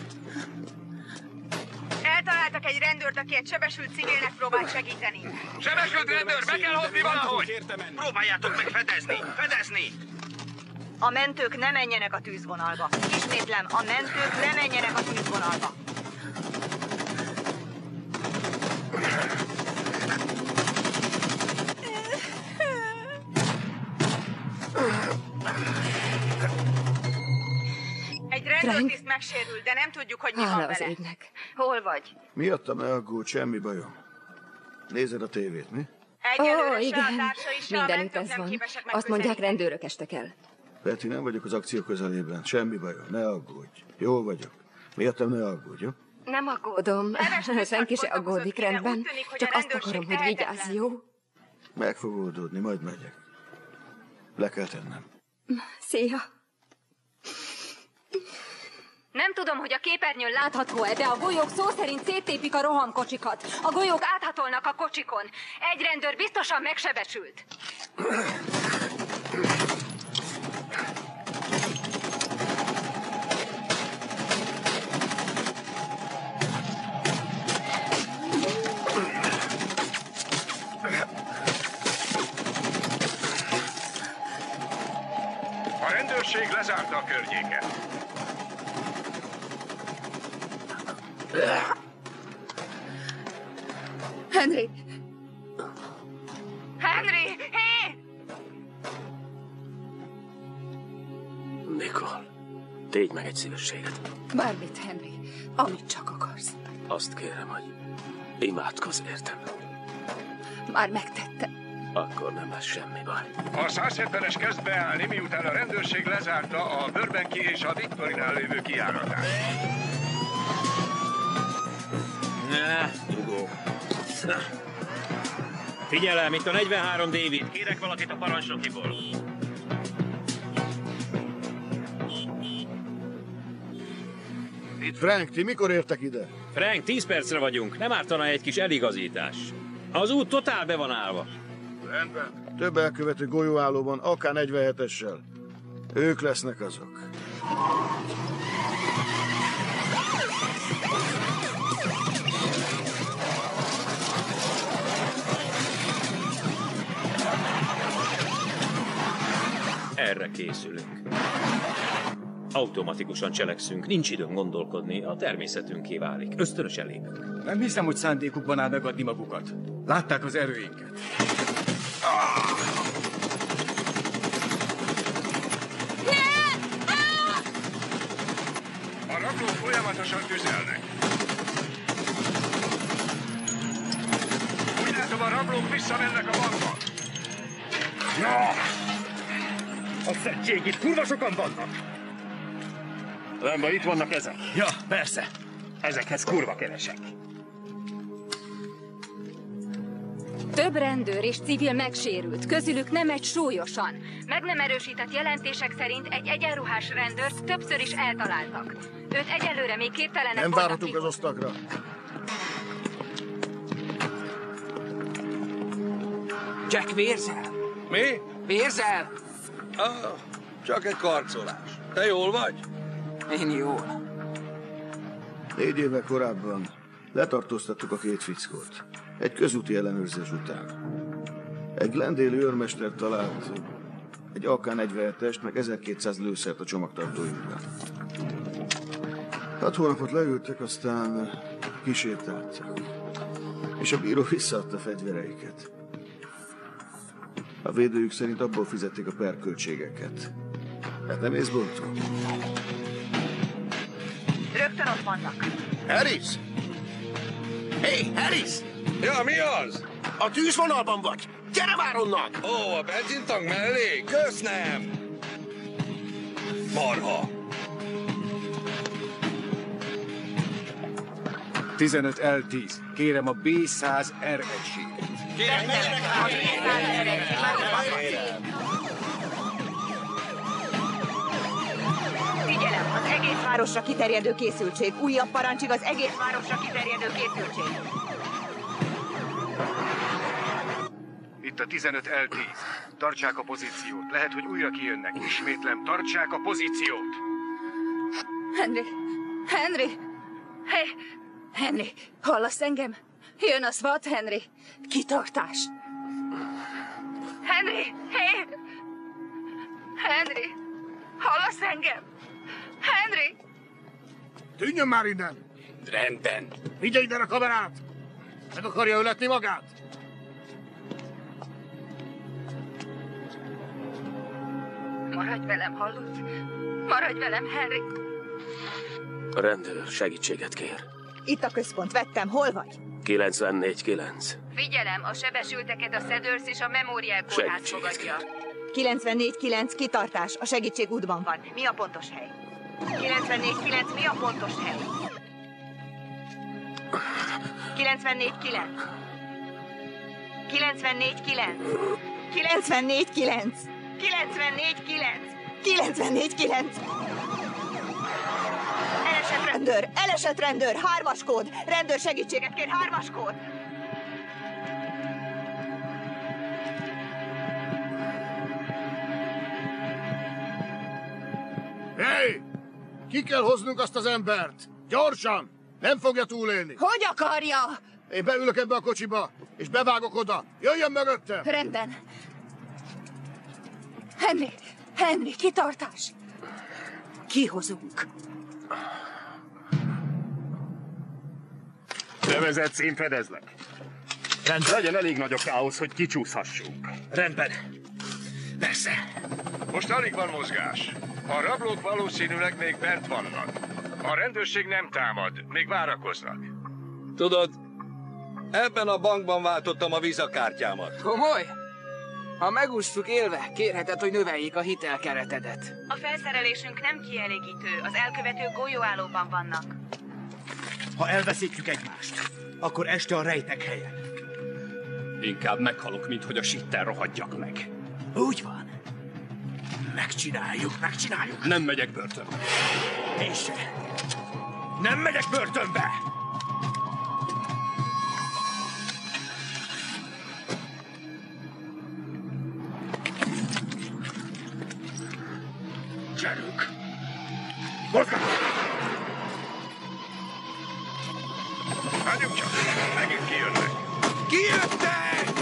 S15: Eltaláltak egy rendőrt, aki egy sebesült civilnek próbált segíteni.
S6: Sebesült rendőr, be kell hozni valahogy!
S1: Próbáljátok meg fedezni! Fedezni!
S15: A mentők ne menjenek a tűzvonalba. Ismétlem, a mentők ne menjenek a tűzvonalba. Egy rendőrtiszt megsérült, de nem tudjuk, hogy mi van
S3: Hála az
S15: vele.
S3: égnek. Hol vagy?
S16: Miattam ne aggódj, semmi bajom. Nézed a tévét, mi?
S15: Egyelőre
S3: Ó,
S15: se
S3: igen.
S15: a társai, se a
S3: Mindenütt
S15: mentők
S3: ez
S15: nem
S3: van.
S15: képesek
S3: Azt mondják,
S15: megközelíteni.
S3: rendőrök estek el.
S16: Peti, nem vagyok az akció közelében. Semmi bajom, ne aggódj. Jól vagyok. Miattam ne aggódj, jó?
S3: Nem aggódom. Senki se aggódik, rendben. Csak azt akarom, hogy vigyázz, jó?
S16: Meg fog oldódni, majd megyek. Le kell tennem.
S3: Szia.
S12: Nem tudom, hogy a képernyőn látható-e, de a golyók szó szerint széttépik a rohamkocsikat. A golyók áthatolnak a kocsikon. Egy rendőr biztosan megsebesült.
S4: A rendőrség lezárta a környéket.
S14: Henry!
S15: Henry! Hé!
S5: Nicole, tégy meg egy szívességet.
S14: Bármit, Henry. Amit csak akarsz.
S5: Azt kérem, hogy imádkozz értem.
S14: Már megtettem.
S5: Akkor nem lesz semmi baj.
S4: A száz hetvenes kezd beállni, miután a rendőrség lezárta a Burbanki és a Victorinál lévő kijáratát.
S8: Ne, dugó. Figyelem, itt a negyvenhárom David.
S1: Kérek valakit a parancsnokiból.
S16: Itt Frank, ti mikor értek ide?
S8: Frank, tíz percre vagyunk. Nem ártana egy kis eligazítás. Az út totál be van állva.
S16: Rendben. Több elkövető golyóállóban, á ká negyvenhetessel. Ők lesznek azok.
S8: Erre készülünk. Automatikusan cselekszünk, nincs időn gondolkodni, a természetünké válik. Ösztönösen lépünk.
S9: Nem hiszem, hogy szándékukban áll megadni magukat. Látták az erőinket.
S4: A rablók folyamatosan tüzelnek. Úgy látom, a rablók visszamennek a bankba.
S7: Na! A szettség itt kurva sokan vannak! Rendben, itt vannak ezek.
S9: Ja, persze.
S7: Ezekhez kurva keresek.
S12: Több rendőr és civil megsérült, közülük nem egy súlyosan. Meg nem erősített jelentések szerint egy egyenruhás rendőrt többször is eltaláltak. Őt egyelőre még képtelenek
S16: Nem
S12: voltak
S16: várhatunk az osztagra.
S11: Jack, vérzel?
S18: Mi?
S11: Vérzel?
S18: Ah, csak egy karcolás. Te jól vagy?
S20: Én jól.
S16: Négy évvel korábban letartóztattuk a két fickót. Egy közúti ellenőrzés után. Egy Glendale őrmester talált egy á ká negyvenhetest, meg ezerkétszáz lőszert a csomagtartójukban. Hat hónapot leültek, aztán kisétáltak. És a bíró visszaadta fegyvereiket. A védőjük szerint abból fizették a perköltségeket. Hát nem észboltó?
S15: Rögtön ott vannak.
S7: Harris! Hé, hey, Harris!
S18: Ja, mi az?
S7: A tűzvonalban vagy! Gyere már onnan!
S18: Ó, a benzintank mellé? Kösz nem! Marha!
S9: tizenöt el tíz. Kérem a bé száz er egységet.
S15: Kérem, a bé száz er egység. Figyelem, az egész városra kiterjedő készültség. Újabb parancsig az egész városra kiterjedő készültség.
S9: Itt a tizenöt el tíz. Tartsák a pozíciót. Lehet, hogy újra kijönnek. Ismétlem, tartsák a pozíciót.
S12: Henry! Henry! Hey! Henry, hallasz engem? Jön a SWAT, Henry. Kitartás. Henry! Hey! Henry! Hallasz engem? Henry!
S7: Tűnjön már innen!
S19: Rendben.
S7: Vigye ide a kamerát! Meg akarja öletni magát?
S12: Maradj velem, hallod? Maradj velem, Henry!
S5: A rendőr segítséget kér.
S15: Itt a központ, vettem, hol vagy?
S5: kilencvennégy kilenc.
S12: Figyelem, a sebesülteket a Cedars és a Memorial kórház fogadja.
S15: kilencvennégy kilenc kitartás, a segítség útban van. Mi a pontos hely? kilencvennégy kilenc, mi a pontos hely? kilencvennégy kilenc. kilencvennégy kilenc. kilencvennégy kilenc. kilencvennégy kilenc. kilencvennégy kilenc. Elesett rendőr! Elesett rendőr! Hármas kód! Rendőr segítséget kér! Hármas kód!
S7: Hé! Hey! Ki kell hoznunk azt az embert! Gyorsan! Nem fogja túlélni!
S12: Hogy akarja?
S7: Én beülök ebbe a kocsiba, és bevágok oda. Jöjjön mögöttem!
S12: Rendben. Henry! Henry, kitartás! Kihozunk.
S7: Bevezetsz, én fedezlek. Rendben. Legyen elég nagy a káosz, hogy kicsúszhassunk.
S19: Rendben. Persze.
S4: Most alig van mozgás. A rablók valószínűleg még bent vannak. A rendőrség nem támad, még várakoznak.
S18: Tudod, ebben a bankban váltottam a vízakártyámat.
S20: Komoly? Ha megúsztuk élve, kérheted, hogy növeljék a hitelkeretedet.
S15: A felszerelésünk nem kielégítő, az elkövetők golyóállóban vannak.
S9: Ha elveszítjük egymást, akkor este a rejtek helyen.
S19: Inkább meghalok, mint hogy a sitten rohadjak meg.
S9: Úgy van. Megcsináljuk, megcsináljuk.
S19: Nem megyek börtönbe.
S9: Én se. Nem megyek börtönbe!
S7: Gyerünk! Mozgás!
S4: Várjunk csak! Megint kijönnek!
S7: Kijöttek!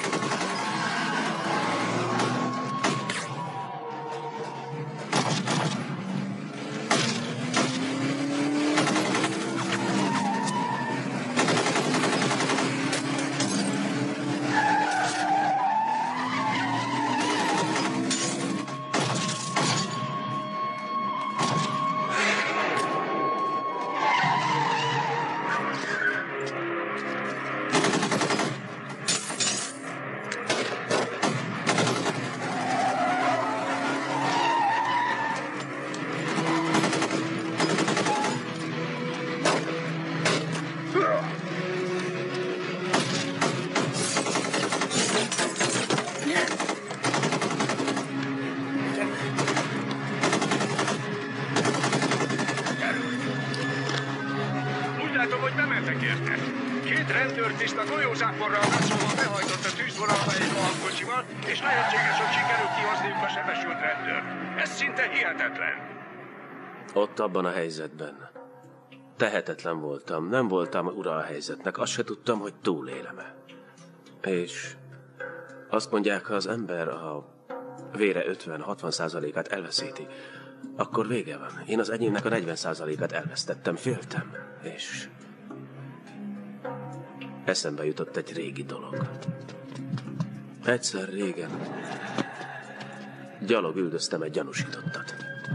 S4: Rendőrtiszt golyózáporral beszólva behajtott a tűzvonalba egy lovakkocsival, és lehetséges, hogy sikerült kihozniuk a sebesült rendőrt. Ez szinte hihetetlen.
S5: Ott abban a helyzetben. Tehetetlen voltam, nem voltam ura a helyzetnek, azt se tudtam, hogy túlélem-e. És azt mondják, ha az ember a vére ötven-hatvan százalékát elveszíti, akkor vége van. Én az enyémnek a negyven százalékát elvesztettem, féltem, és eszembe jutott egy régi dolog. Egyszer régen gyalog üldöztem egy gyanúsítottat.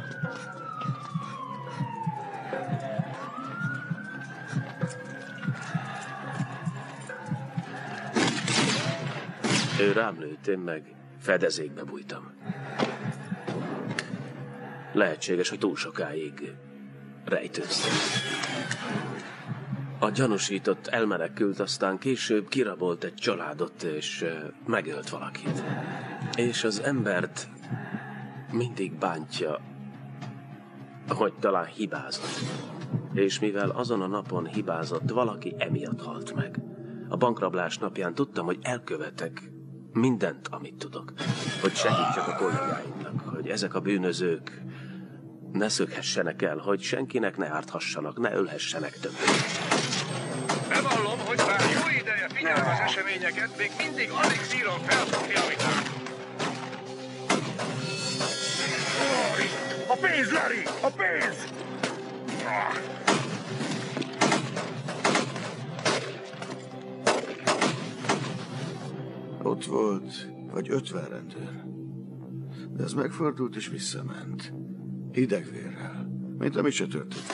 S5: Ő rám lőtt, én meg fedezékbe bújtam. Lehetséges, hogy túl sokáig rejtőztem. A gyanúsított elmenekült, aztán később kirabolt egy családot, és megölt valakit. És az embert mindig bántja, hogy talán hibázott. És mivel azon a napon hibázott, valaki emiatt halt meg. A bankrablás napján tudtam, hogy elkövetek mindent, amit tudok. Hogy segítsek a kollégáimnak, hogy ezek a bűnözők ne szökhessenek el, hogy senkinek ne árthassanak, ne ölhessenek többet.
S4: Bevallom, hogy már jó ideje figyelem az eseményeket, még mindig alig szírom felfogni, amit látok.
S7: A pénz, Larry! A pénz!
S16: Ott volt, vagy ötven rendőr. De ez megfordult és visszament. Hidegvérrel. Mint ami se történt.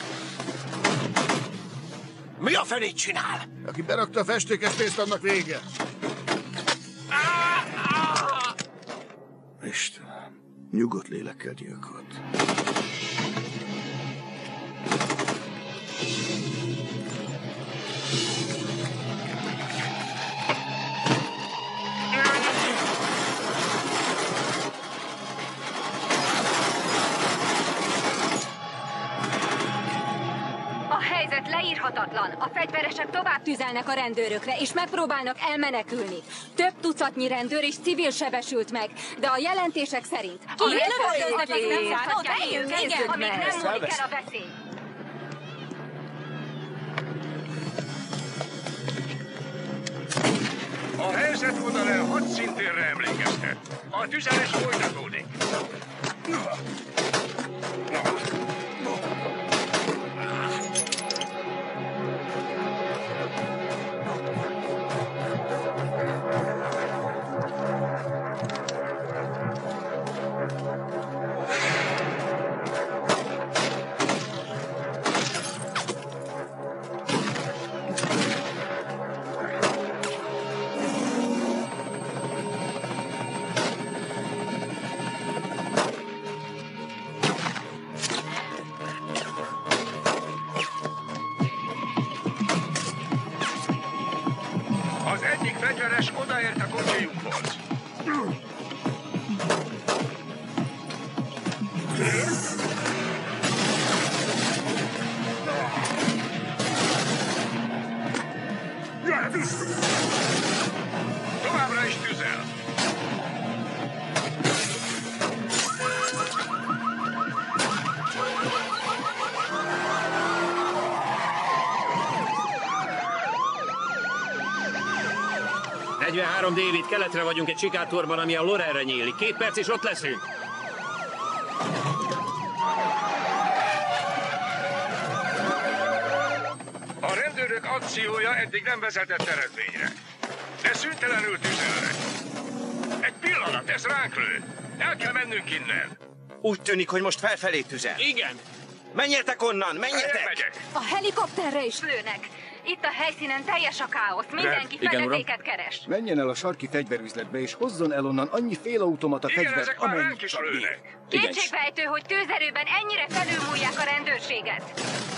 S7: Mi a fenét csinál?
S16: Aki berakta a festékes pénzt, annak vége. Istenem, nyugodt lélekkel gyilkolt.
S12: Leírhatatlan. A fegyveresek tovább tüzelnek a rendőrökre, és megpróbálnak elmenekülni. Több tucatnyi rendőr és civil sebesült meg, de a jelentések szerint...
S10: Ki lövöldöznek, az nem zárhatják,
S12: igen, amíg nem múlik el a veszély.
S4: A helyzet oda le a hadszintérre emlékeztet. A tüzelés folytatódik. Továbbra is tüzel!
S8: negyvenhárom David, keletre vagyunk egy sikátorban, ami a Lorelre nyílik. Két perc és ott leszünk.
S4: A rendőrök akciója eddig nem vezetett eredményre. De szüntelenül tüzelnek. Egy pillanat, ez ránk lő. El kell mennünk innen.
S1: Úgy tűnik, hogy most felfelé tüzel.
S8: Igen.
S1: Menjetek onnan, menjetek!
S12: A helikopterre is lőnek. Itt a helyszínen teljes a káosz. Mindenki fedezéket keres.
S9: Menjen el a sarki fegyverüzletbe, és hozzon el onnan annyi félautomata fegyvert, amennyit csak bír.
S12: Kétségbeejtő, hogy tőzerőben ennyire felülmúlják a rendőrséget.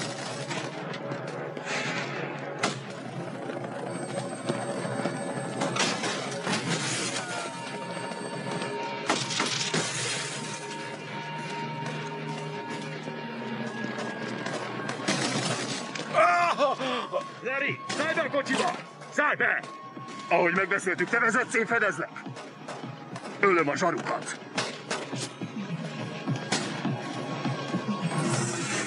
S7: Larry, szállj be a kocsiba! Szállj be! Ahogy megbeszéltük, te vezetsz, én fedezlek. Ölöm a zsarukat.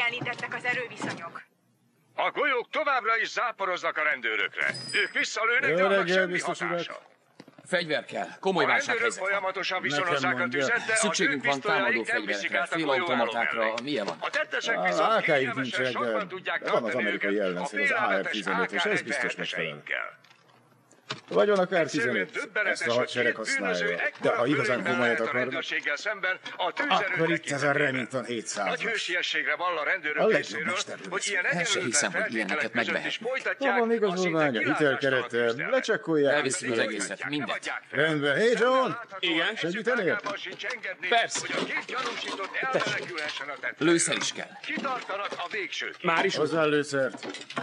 S15: kiegyenlítettek az erőviszonyok.
S4: A golyók továbbra is záporoznak a rendőrökre. Ők visszalőnek,
S2: Jó
S4: de annak
S2: reggel,
S4: semmi
S2: biztos
S4: hatása.
S2: urak.
S19: Fegyver kell. Komoly
S4: A rendőrök
S19: válsághelyzet van.
S4: folyamatosan
S2: Nekem
S4: viszonozzák a
S2: mondja.
S4: tüzet, de
S19: Szükségünk
S4: az
S19: van
S4: ő
S19: támadó
S4: pisztolyaik nem viszik
S19: fegyverekre,
S4: át a
S19: félautomatákra.
S4: golyóállómelre.
S19: Milyen van?
S4: A tettesek
S2: Az
S4: viszont
S2: á ká-ig
S4: kényelmesen
S2: nincs reggel,
S4: sorban tudják
S2: de van az
S4: tartani
S2: amerikai
S4: őket
S2: ellenszél,
S4: a
S2: az á er
S4: félelmetes
S2: tizenöt, és ez biztos
S4: á ká
S2: megfelel.
S4: negyvenheteseinkkel.
S2: Vagy van a kár
S4: Egyszerűen
S2: tizenöt,
S4: döbbenetes,
S2: ezt a
S4: hogy
S2: hadsereg
S4: két bűnöző
S2: használja. De
S4: ekkora
S2: ha igazán
S4: fölényben
S2: komolyat
S4: lehet a
S2: akarnak,
S4: rendőrséggel szemben a tűzerő
S2: akkor itt ez a
S4: tekintetében.
S2: Remington
S4: Nagy
S2: hétszázas.
S4: hősiességre vall a
S2: A
S4: rendőrök
S2: legjobb
S4: részéről,
S2: mesterlövész.
S4: hogy ilyen
S19: El se
S4: egyenlőtlen
S19: hiszem, hogy
S4: feltételek
S19: ilyeneket
S4: között is
S19: megvehetnek.
S4: folytatják
S2: Van
S4: a
S2: igazolványa,
S4: szinte
S2: hitelkerete,
S4: kilátástalan küzdelmet.
S2: lecsekkolják.
S19: Elviszünk az egészet,
S4: Nem
S19: mindent.
S4: adják fel.
S2: Rendben. Hey, John!
S19: Igen?
S2: Segítenél?
S4: Eszük sincs engedni,
S19: Persze.
S4: hogy a két gyanúsított elmenekülhessen a tettől.
S19: Lőszer is kell.
S4: Kitartanak a végsőkig.
S19: Már is
S2: Hozzá lőszert.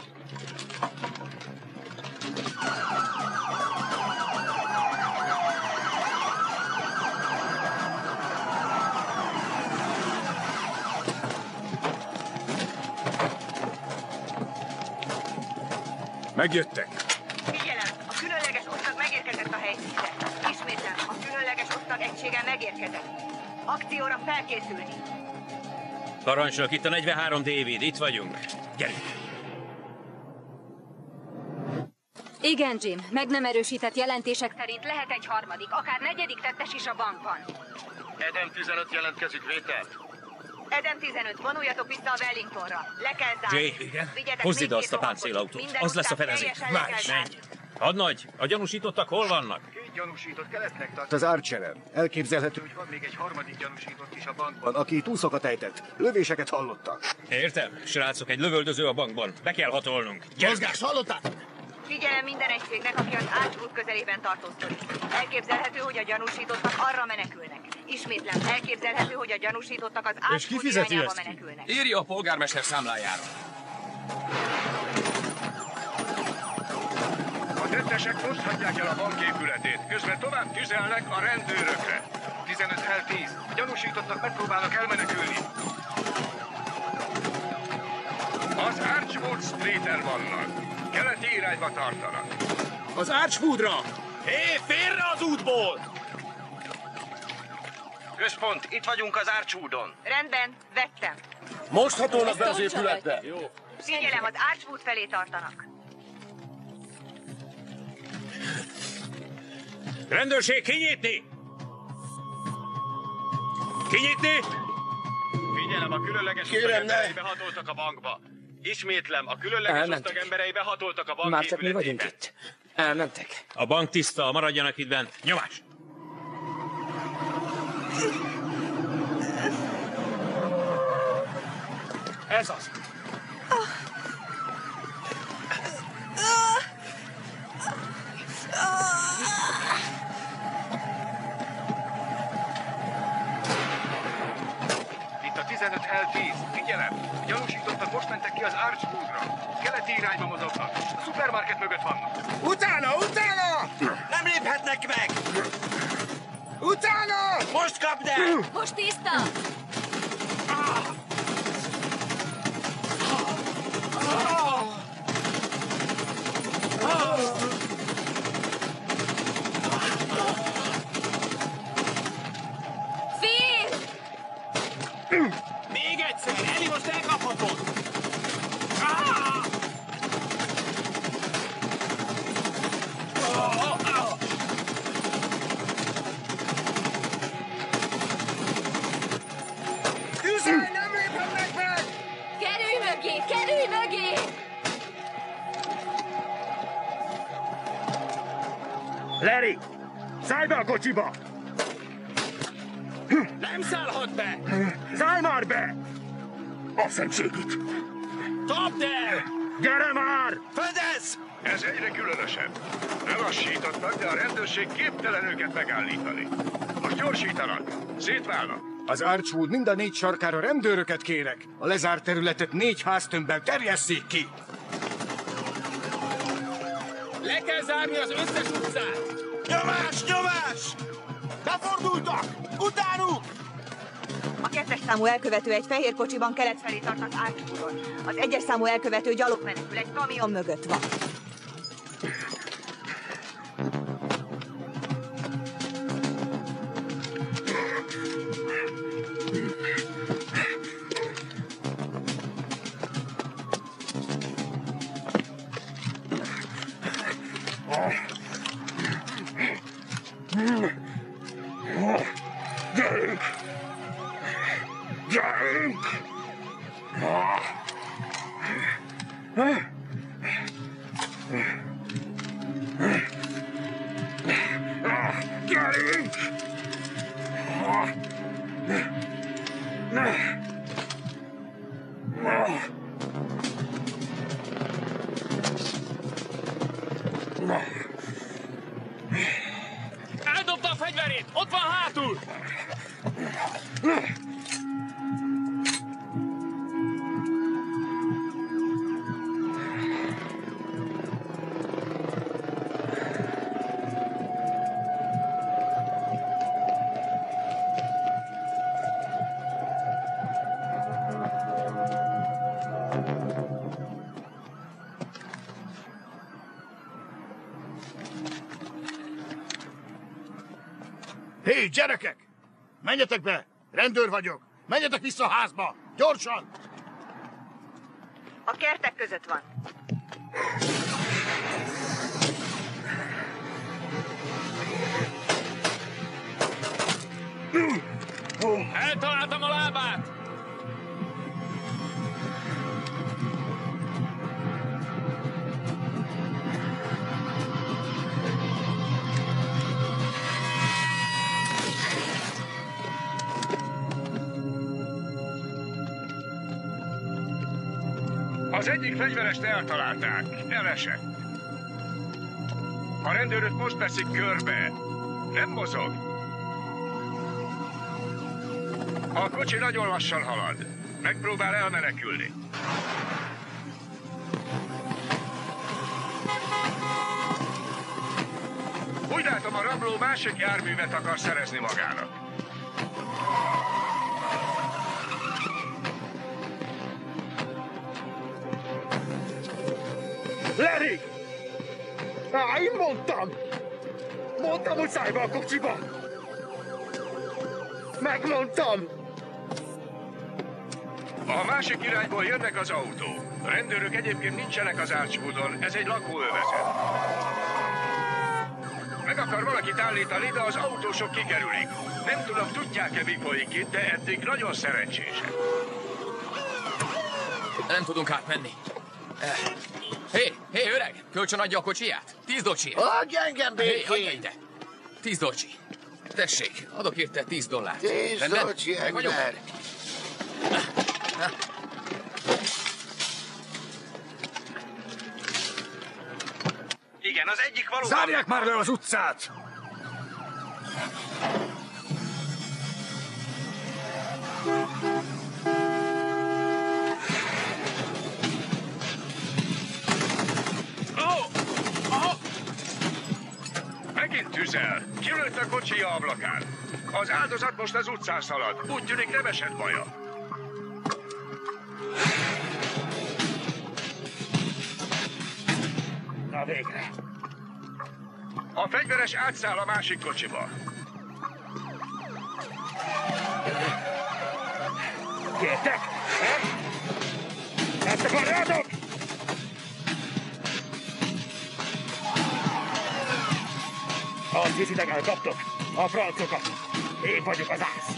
S9: Megjöttek.
S15: Figyelem, a különleges osztag megérkezett a helyszínre. Ismétlem, a különleges osztag egysége megérkezett. Akcióra felkészülni.
S8: Parancsnok, itt a negyvenhárom David, itt vagyunk. Gyerünk!
S12: Igen, Jim. Meg nem erősített jelentések szerint lehet egy harmadik, akár negyedik tettes is a bankban.
S6: Eden tizenöt jelentkezik vétel.
S15: Eden tizenöt, vonuljatok vissza a Wellingtonra. Le kell zárni.
S8: Jay, igen?
S15: Vigyetek
S8: Hozd
S15: még
S8: ide azt
S15: két
S8: a páncélautót.
S15: Minden
S8: Az lesz a
S15: után
S8: fedezék.
S15: teljesen le
S8: Várj,
S15: kell
S8: menj! Hadnagy, a gyanúsítottak hol vannak?
S9: Két gyanúsított keletnek tart az Archeren. Elképzelhető, hogy van még egy harmadik gyanúsított is a bankban, aki túszokat ejtett. Lövéseket hallottak.
S8: Értem. Srácok, egy lövöldöző a bankban. Be kell hatolnunk.
S9: Mozgás, hallottátok?
S15: Figyelem minden egységnek, aki az Archwood közelében tartózkodik. Elképzelhető, hogy a gyanúsítottak arra menekülnek. Ismétlem, elképzelhető, hogy a gyanúsítottak az Archwood irányába menekülnek.
S19: Írja a polgármester számlájára.
S4: A tettesek oszthatják el a bank épületét, közben tovább tüzelnek a rendőrökre.
S9: tizenöt el tíz. A gyanúsítottak megpróbálnak elmenekülni.
S4: Az Archwood Street-en vannak. Keleti irányba tartanak.
S19: Az Archwoodra!
S1: Hé, félre az útból! Központ, itt vagyunk az Archwoodon.
S15: Rendben, vettem.
S2: Most hatolnak be az épületbe.
S15: Jó. Figyelem, az Archwood felé tartanak.
S8: Rendőrség, kinyitni! Kinyitni!
S6: Figyelem, a különleges
S19: Kérem,
S6: osztag
S19: ne!
S6: emberei behatoltak a bankba. Ismétlem, a különleges
S19: Elmentek.
S6: osztag emberei behatoltak a bank
S19: Már csak mi
S6: épületébe.
S19: vagyunk itt. Elmentek.
S8: A bank tiszta, maradjanak itt bent. Nyomás!
S9: Ez az. Itt a tizenöt el tíz. Figyelem! A gyanúsítottak most mentek ki az Archwoodra. Keleti irányba mozognak. A szupermarket mögött vannak.
S1: Utána, utána! Nem léphetnek meg! Utána! Most kapd el!
S12: Most tiszta! Phil!
S1: Még egyszer! Eli, most elkaphatod! Tüzelj! Nem léphetnek meg!
S12: Kerülj mögé! Kerülj mögé!
S7: Larry! Szállj be a kocsiba!
S1: Nem szállhat be!
S7: Szállj már be! Azt hiszem segít.
S1: Kapd el!
S7: Gyere már!
S1: Fedez!
S4: Ez egyre különösebb. Lelassítottak, de a rendőrség képtelen őket megállítani. Most gyorsítanak, szétválnak.
S9: Az Archwood mind a négy sarkára rendőröket kérek. A lezárt területet négy háztömbben terjesszék ki.
S1: Le kell zárni az összes utcát! Nyomás, nyomás! Befordultak! Utánuk!
S15: A kettes számú elkövető egy fehér kocsiban kelet felé tart az Archwoodon. Az egyes számú elkövető gyalog menekül, egy kamion mögött van.
S7: Gyerünk! Gyerünk!
S13: Eldobta a fegyverét! Ott van hátul!
S9: Hé, gyerekek! Menjetek be! Rendőr vagyok! Menjetek vissza a házba! Gyorsan!
S15: A kertek között van.
S13: Eltaláltam a lábát!
S4: Az egyik fegyverest eltalálták. Elesett. A rendőröt most veszik körbe. Nem mozog. A kocsi nagyon lassan halad. Megpróbál elmenekülni. Úgy látom, a rabló másik járművet akar szerezni magának.
S7: Larry! Á, én mondtam! Mondtam, hogy szállj be a kocsiba! Megmondtam!
S4: A másik irányból jönnek az autó. A rendőrök egyébként nincsenek az Archwoodon, ez egy lakóövezet. Meg akar valakit állítani, de az autósok kikerülik. Nem tudom, tudják-e, mi folyik itt, de eddig nagyon szerencsések.
S17: Nem tudunk átmenni. Hé, hé, öreg, kölcsön adja a kocsiját? Tíz docsi.
S7: Adj engem békén!
S17: Hé, adja ide. Tíz docsi. Tessék, adok érte tíz dollárt.
S7: Tíz
S17: Rendben?
S7: docsi,
S17: Meg vagyok?
S7: ember.
S4: Igen, az egyik valóban...
S9: Zárják már le az utcát!
S4: Megint tüzel. Kilőtt a kocsija ablakán. Az áldozat most az utcán szalad. Úgy tűnik, nem esett baja.
S7: Na végre.
S4: A fegyveres átszáll a másik kocsiba.
S7: Kértek? Ezt akarjátok? Azt hiszitek, elkaptok? A francokat. Én vagyok az ász.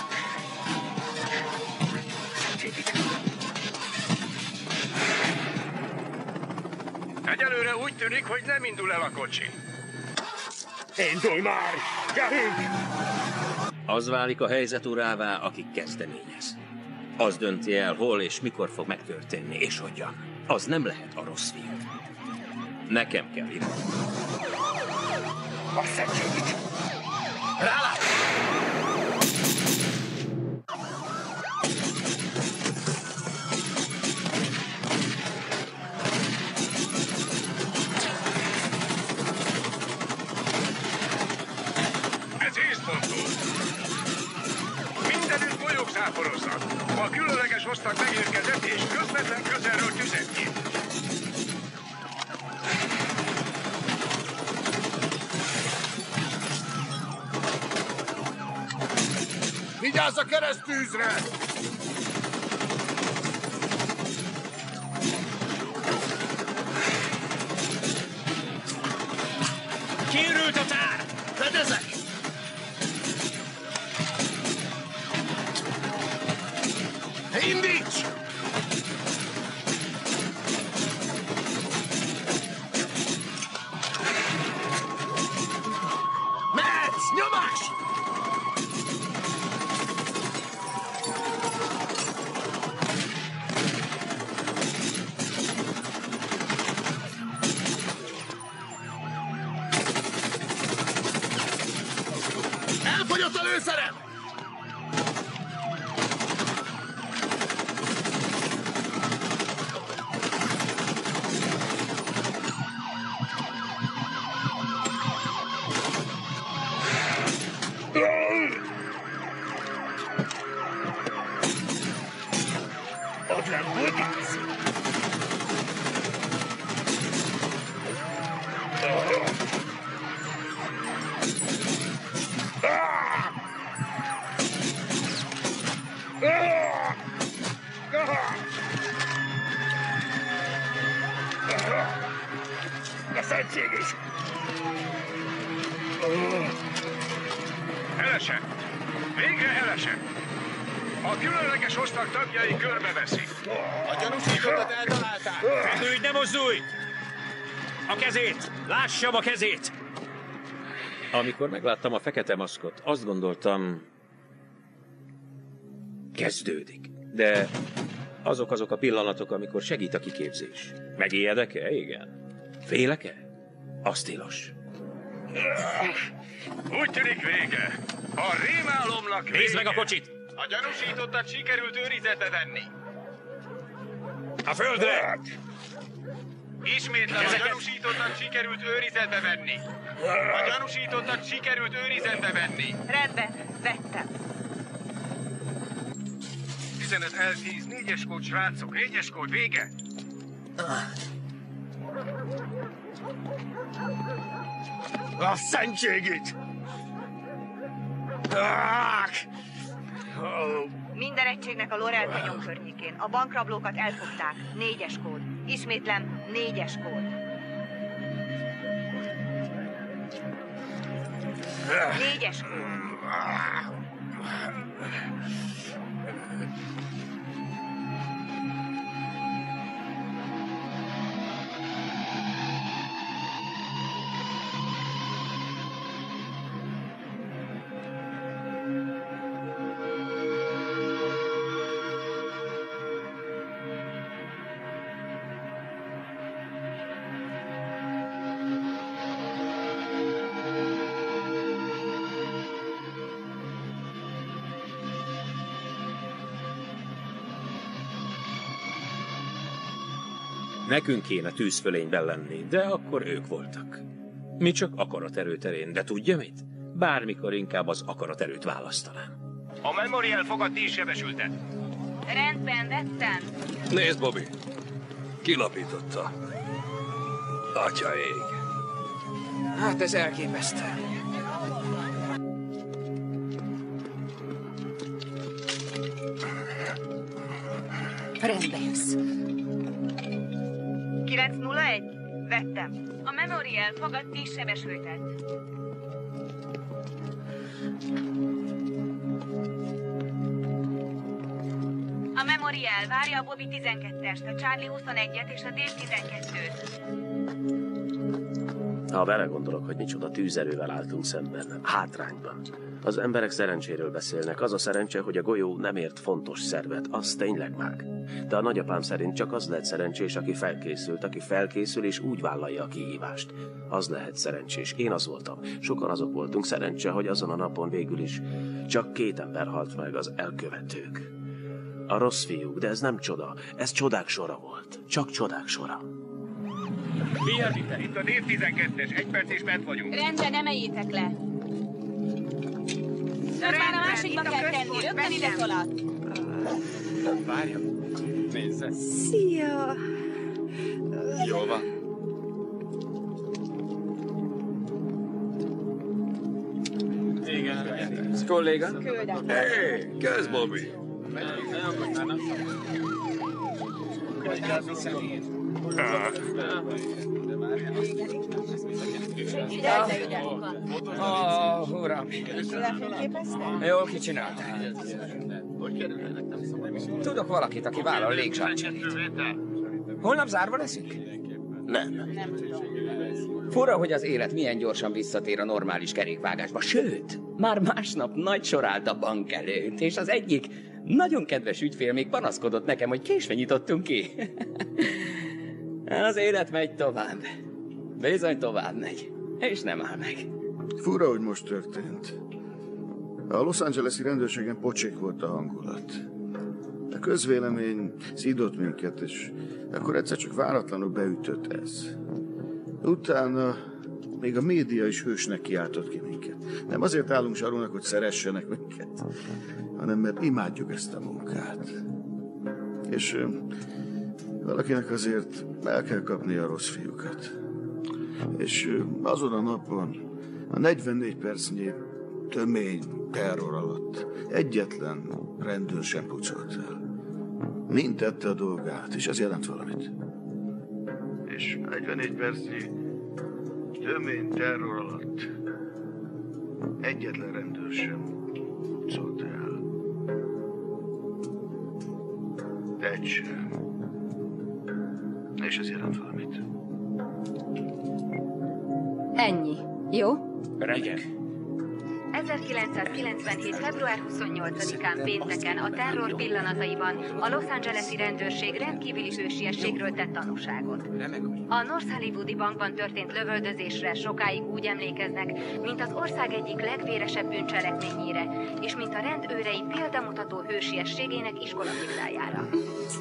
S4: Egyelőre úgy tűnik, hogy nem indul el a kocsi.
S7: Indulj már! Gyerünk!
S8: Az válik a helyzet urává, aki kezdeményez. Az dönti el, hol és mikor fog megtörténni, és hogyan. Az nem lehet a rossz fiú. Nekem kell irányítani.
S7: Azt segít!
S17: Rálát!
S4: Ez észpontú. Mindenütt golyók záporoznak. A különleges osztag megérkezett, és közvetlen közelről tüzet nyit.
S9: Vigyázz a keresztűzre!
S13: Kiürült a tár!
S9: Fedezek!
S19: Indíts! Mehetsz! Nyomás! Elfogyott a lőszerem!
S7: Az nem volt az! A szentség is!
S4: Elesett! Végre elesett! A különleges osztag tagjai körbeveszik.
S6: A gyanúsítottat eltalálták.
S8: Mozdulj, ne mozdulj! A kezét! Lássam a kezét! Amikor megláttam a fekete maszkot, azt gondoltam, kezdődik. De azok azok a pillanatok, amikor segít a kiképzés. Megijedek-e? Igen. Félek-e? Az tilos.
S4: Úgy tűnik vége. A rémálomnak vége.
S8: Nézd meg a kocsit!
S6: A gyanúsítottat sikerült őrizetbe venni.
S8: A földre!
S6: Ismétlem, a gyanúsítottat sikerült őrizetbe venni. A gyanúsítottat sikerült őrizetbe venni.
S15: Rendben, vettem.
S4: tizenöt el tíz, négyes kód, srácok, négyes kód, vége!
S7: A szentségét!
S15: Minden egységnek a Laurel Canyon környékén. A bankrablókat elfogták. Négyes kód. Ismétlem, négyes kód. Négyes kód.
S8: Nekünk kéne tűzfölényben lenni, de akkor ők voltak. Mi csak akaraterő terén, de tudja mit? Bármikor inkább az akaraterőt választanám.
S4: A Memorial fogad tíz sebesültet.
S15: Rendben, vettem.
S18: Nézd, Bobby! Kilapította. Atya ég.
S17: Hát ez elképesztő.
S14: Rendbe jössz.
S15: kilenc nulla egy. Vettem. A Memorial fogad tíz sebesültet. A Memorial várja a Bobby tizenkettest, a Charlie huszonegyet és a Dave tizenkettőt.
S5: Ha belegondolok, hogy micsoda tűzerővel álltunk szemben, hátrányban. Az emberek szerencséről beszélnek, az a szerencse, hogy a golyó nem ért fontos szervet, az tényleg mág. De a nagyapám szerint csak az lehet szerencsés, aki felkészült, aki felkészül és úgy vállalja a kihívást. Az lehet szerencsés. Én az voltam. Sokan azok voltunk, szerencse, hogy azon a napon végül is csak két ember halt meg, az elkövetők. A rossz fiúk, de ez nem csoda. Ez csodák sora volt. Csak csodák sora.
S4: Mi az itt? Itt a Dave tizenkettes, egy perc és bent vagyunk.
S12: Rendben, emeljétek le. Őt már a másikba kell tenni, rögtön ide tolad.
S6: Várja. Nézze.
S3: Szia!
S6: Jól van. Igen.
S17: Kolléga?
S12: Küldem.
S18: Hé, kezd, Bobby!
S11: Ó, oh, uram. Jól kicsinálta. Tudok valakit, aki vállal légzsákcsát. Holnap zárva leszünk?
S5: Nem.
S11: Fura, hogy az élet milyen gyorsan visszatér a normális kerékvágásba. Sőt, már másnap nagy sor állt a bank előtt, és az egyik nagyon kedves ügyfél még panaszkodott nekem, hogy késve nyitottunk ki. Az élet megy tovább. Bizony tovább megy. És nem áll meg.
S16: Fura, hogy most történt. A Los Angeles-i rendőrségen pocsék volt a hangulat. A közvélemény szídott minket, és akkor egyszer csak váratlanul beütött ez. Utána még a média is hősnek kiáltott ki minket. Nem azért állunk zsarulnak, hogy szeressenek minket, hanem mert imádjuk ezt a munkát. És ö, valakinek azért el kell kapni a rossz fiúkat. És ö, azon a napon, a negyvennégy percnyi tömény terror alatt egyetlen rendőr sem pucolt el. Mind tette a dolgát, és ez jelent valamit. És negyvennégy percnyi tömény terror alatt egyetlen rendőr sem pucolt el. Egy sem. És ez jelent valamit.
S12: Ennyi. Jó?
S11: Remek.
S10: ezerkilencszázkilencvenhét. február huszonnyolcadikán pénteken a terror pillanataiban a Los Angeles-i rendőrség rendkívüli hősiességről tett tanúságot. A North Hollywoodi bankban történt lövöldözésre sokáig úgy emlékeznek, mint az ország egyik legvéresebb bűncselekményére, és mint a rendőrei példamutató hősiességének iskolatiplájára.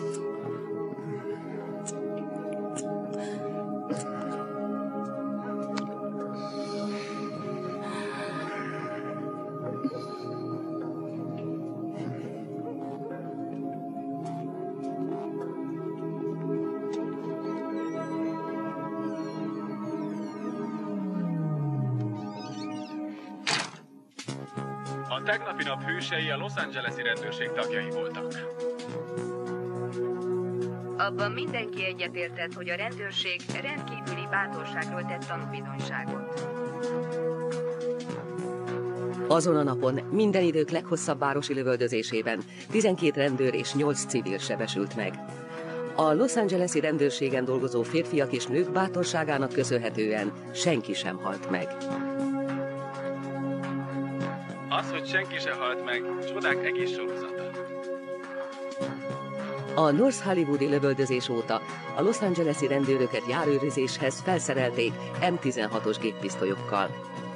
S6: A tegnapi nap hősei a Los Angeles-i rendőrség tagjai voltak.
S10: Abban mindenki egyetértett, hogy a rendőrség rendkívüli bátorságról tett tanúbizonyságot.
S21: Azon a napon minden idők leghosszabb városi lövöldözésében tizenkét rendőr és nyolc civil sebesült meg. A Los Angeles-i rendőrségen dolgozó férfiak és nők bátorságának köszönhetően senki sem halt meg.
S6: Az, hogy senki se halt meg, csodák egész sorozata.
S21: A North Hollywoodi lövöldözés óta a Los Angeles-i rendőröket járőrizéshez felszerelték M tizenhatos géppisztolyokkal.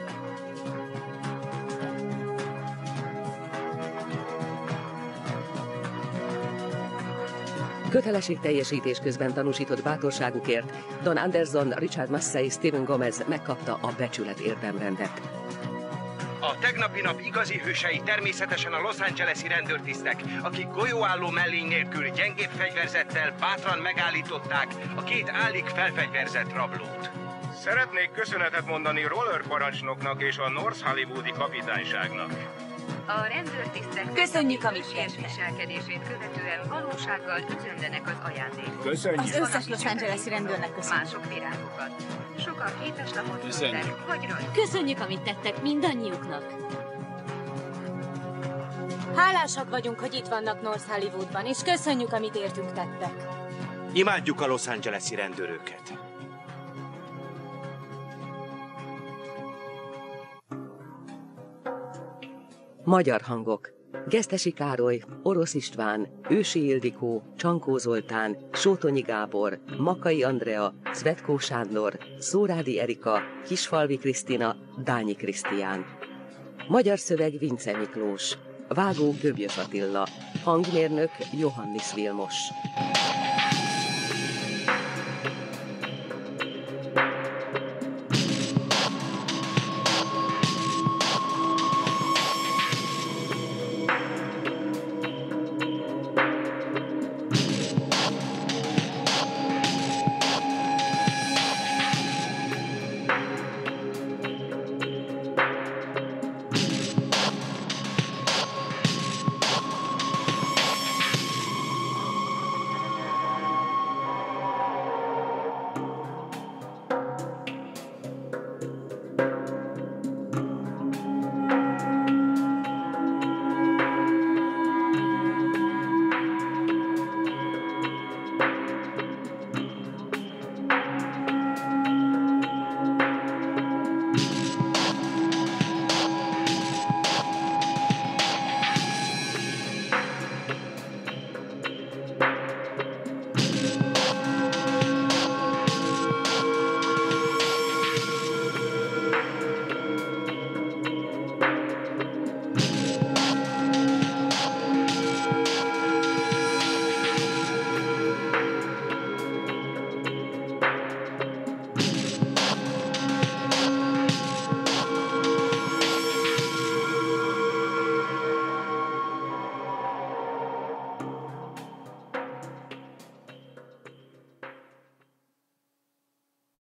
S21: Kötelességteljesítés közben tanúsított bátorságukért Don Anderson, Richard Massey, Steven Gomez megkapta a becsület érdemrendet.
S1: A tegnapi nap igazi hősei természetesen a Los Angeles-i rendőrtisztek, akik golyóálló mellény nélkül gyengébb fegyverzettel bátran megállították a két állig felfegyverzett rablót.
S6: Szeretnék köszönetet mondani Roller parancsnoknak és a North Hollywoodi kapitányságnak.
S10: A rendőrtisztek
S14: Köszönjük, amit
S10: hősies viselkedését követően valósággal üzönlenek az ajándékot.
S9: Köszönjük.
S14: Az összes Los Angeles-i rendőrnek köszönjük.
S10: Mások virágokat. Sokan képeslapot
S9: Köszönjük.
S10: küldtek, vagy rajt.
S12: Köszönjük, amit tettek mindannyiuknak. Hálásak vagyunk, hogy itt vannak North Hollywoodban, és köszönjük, amit értünk tettek.
S1: Imádjuk a Los Angeles-i rendőröket.
S21: Magyar hangok: Gesztesi Károly, Orosz István, Ősi Ildikó, Csankó Zoltán, Sótonyi Gábor, Makai Andrea, Cvetkó Sándor, Szórádi Erika, Kisfalvi Krisztina, Dányi Krisztián. Magyar szöveg: Vince Miklós. Vágó: Göbjös Attila. Hangmérnök: Johannis Vilmos.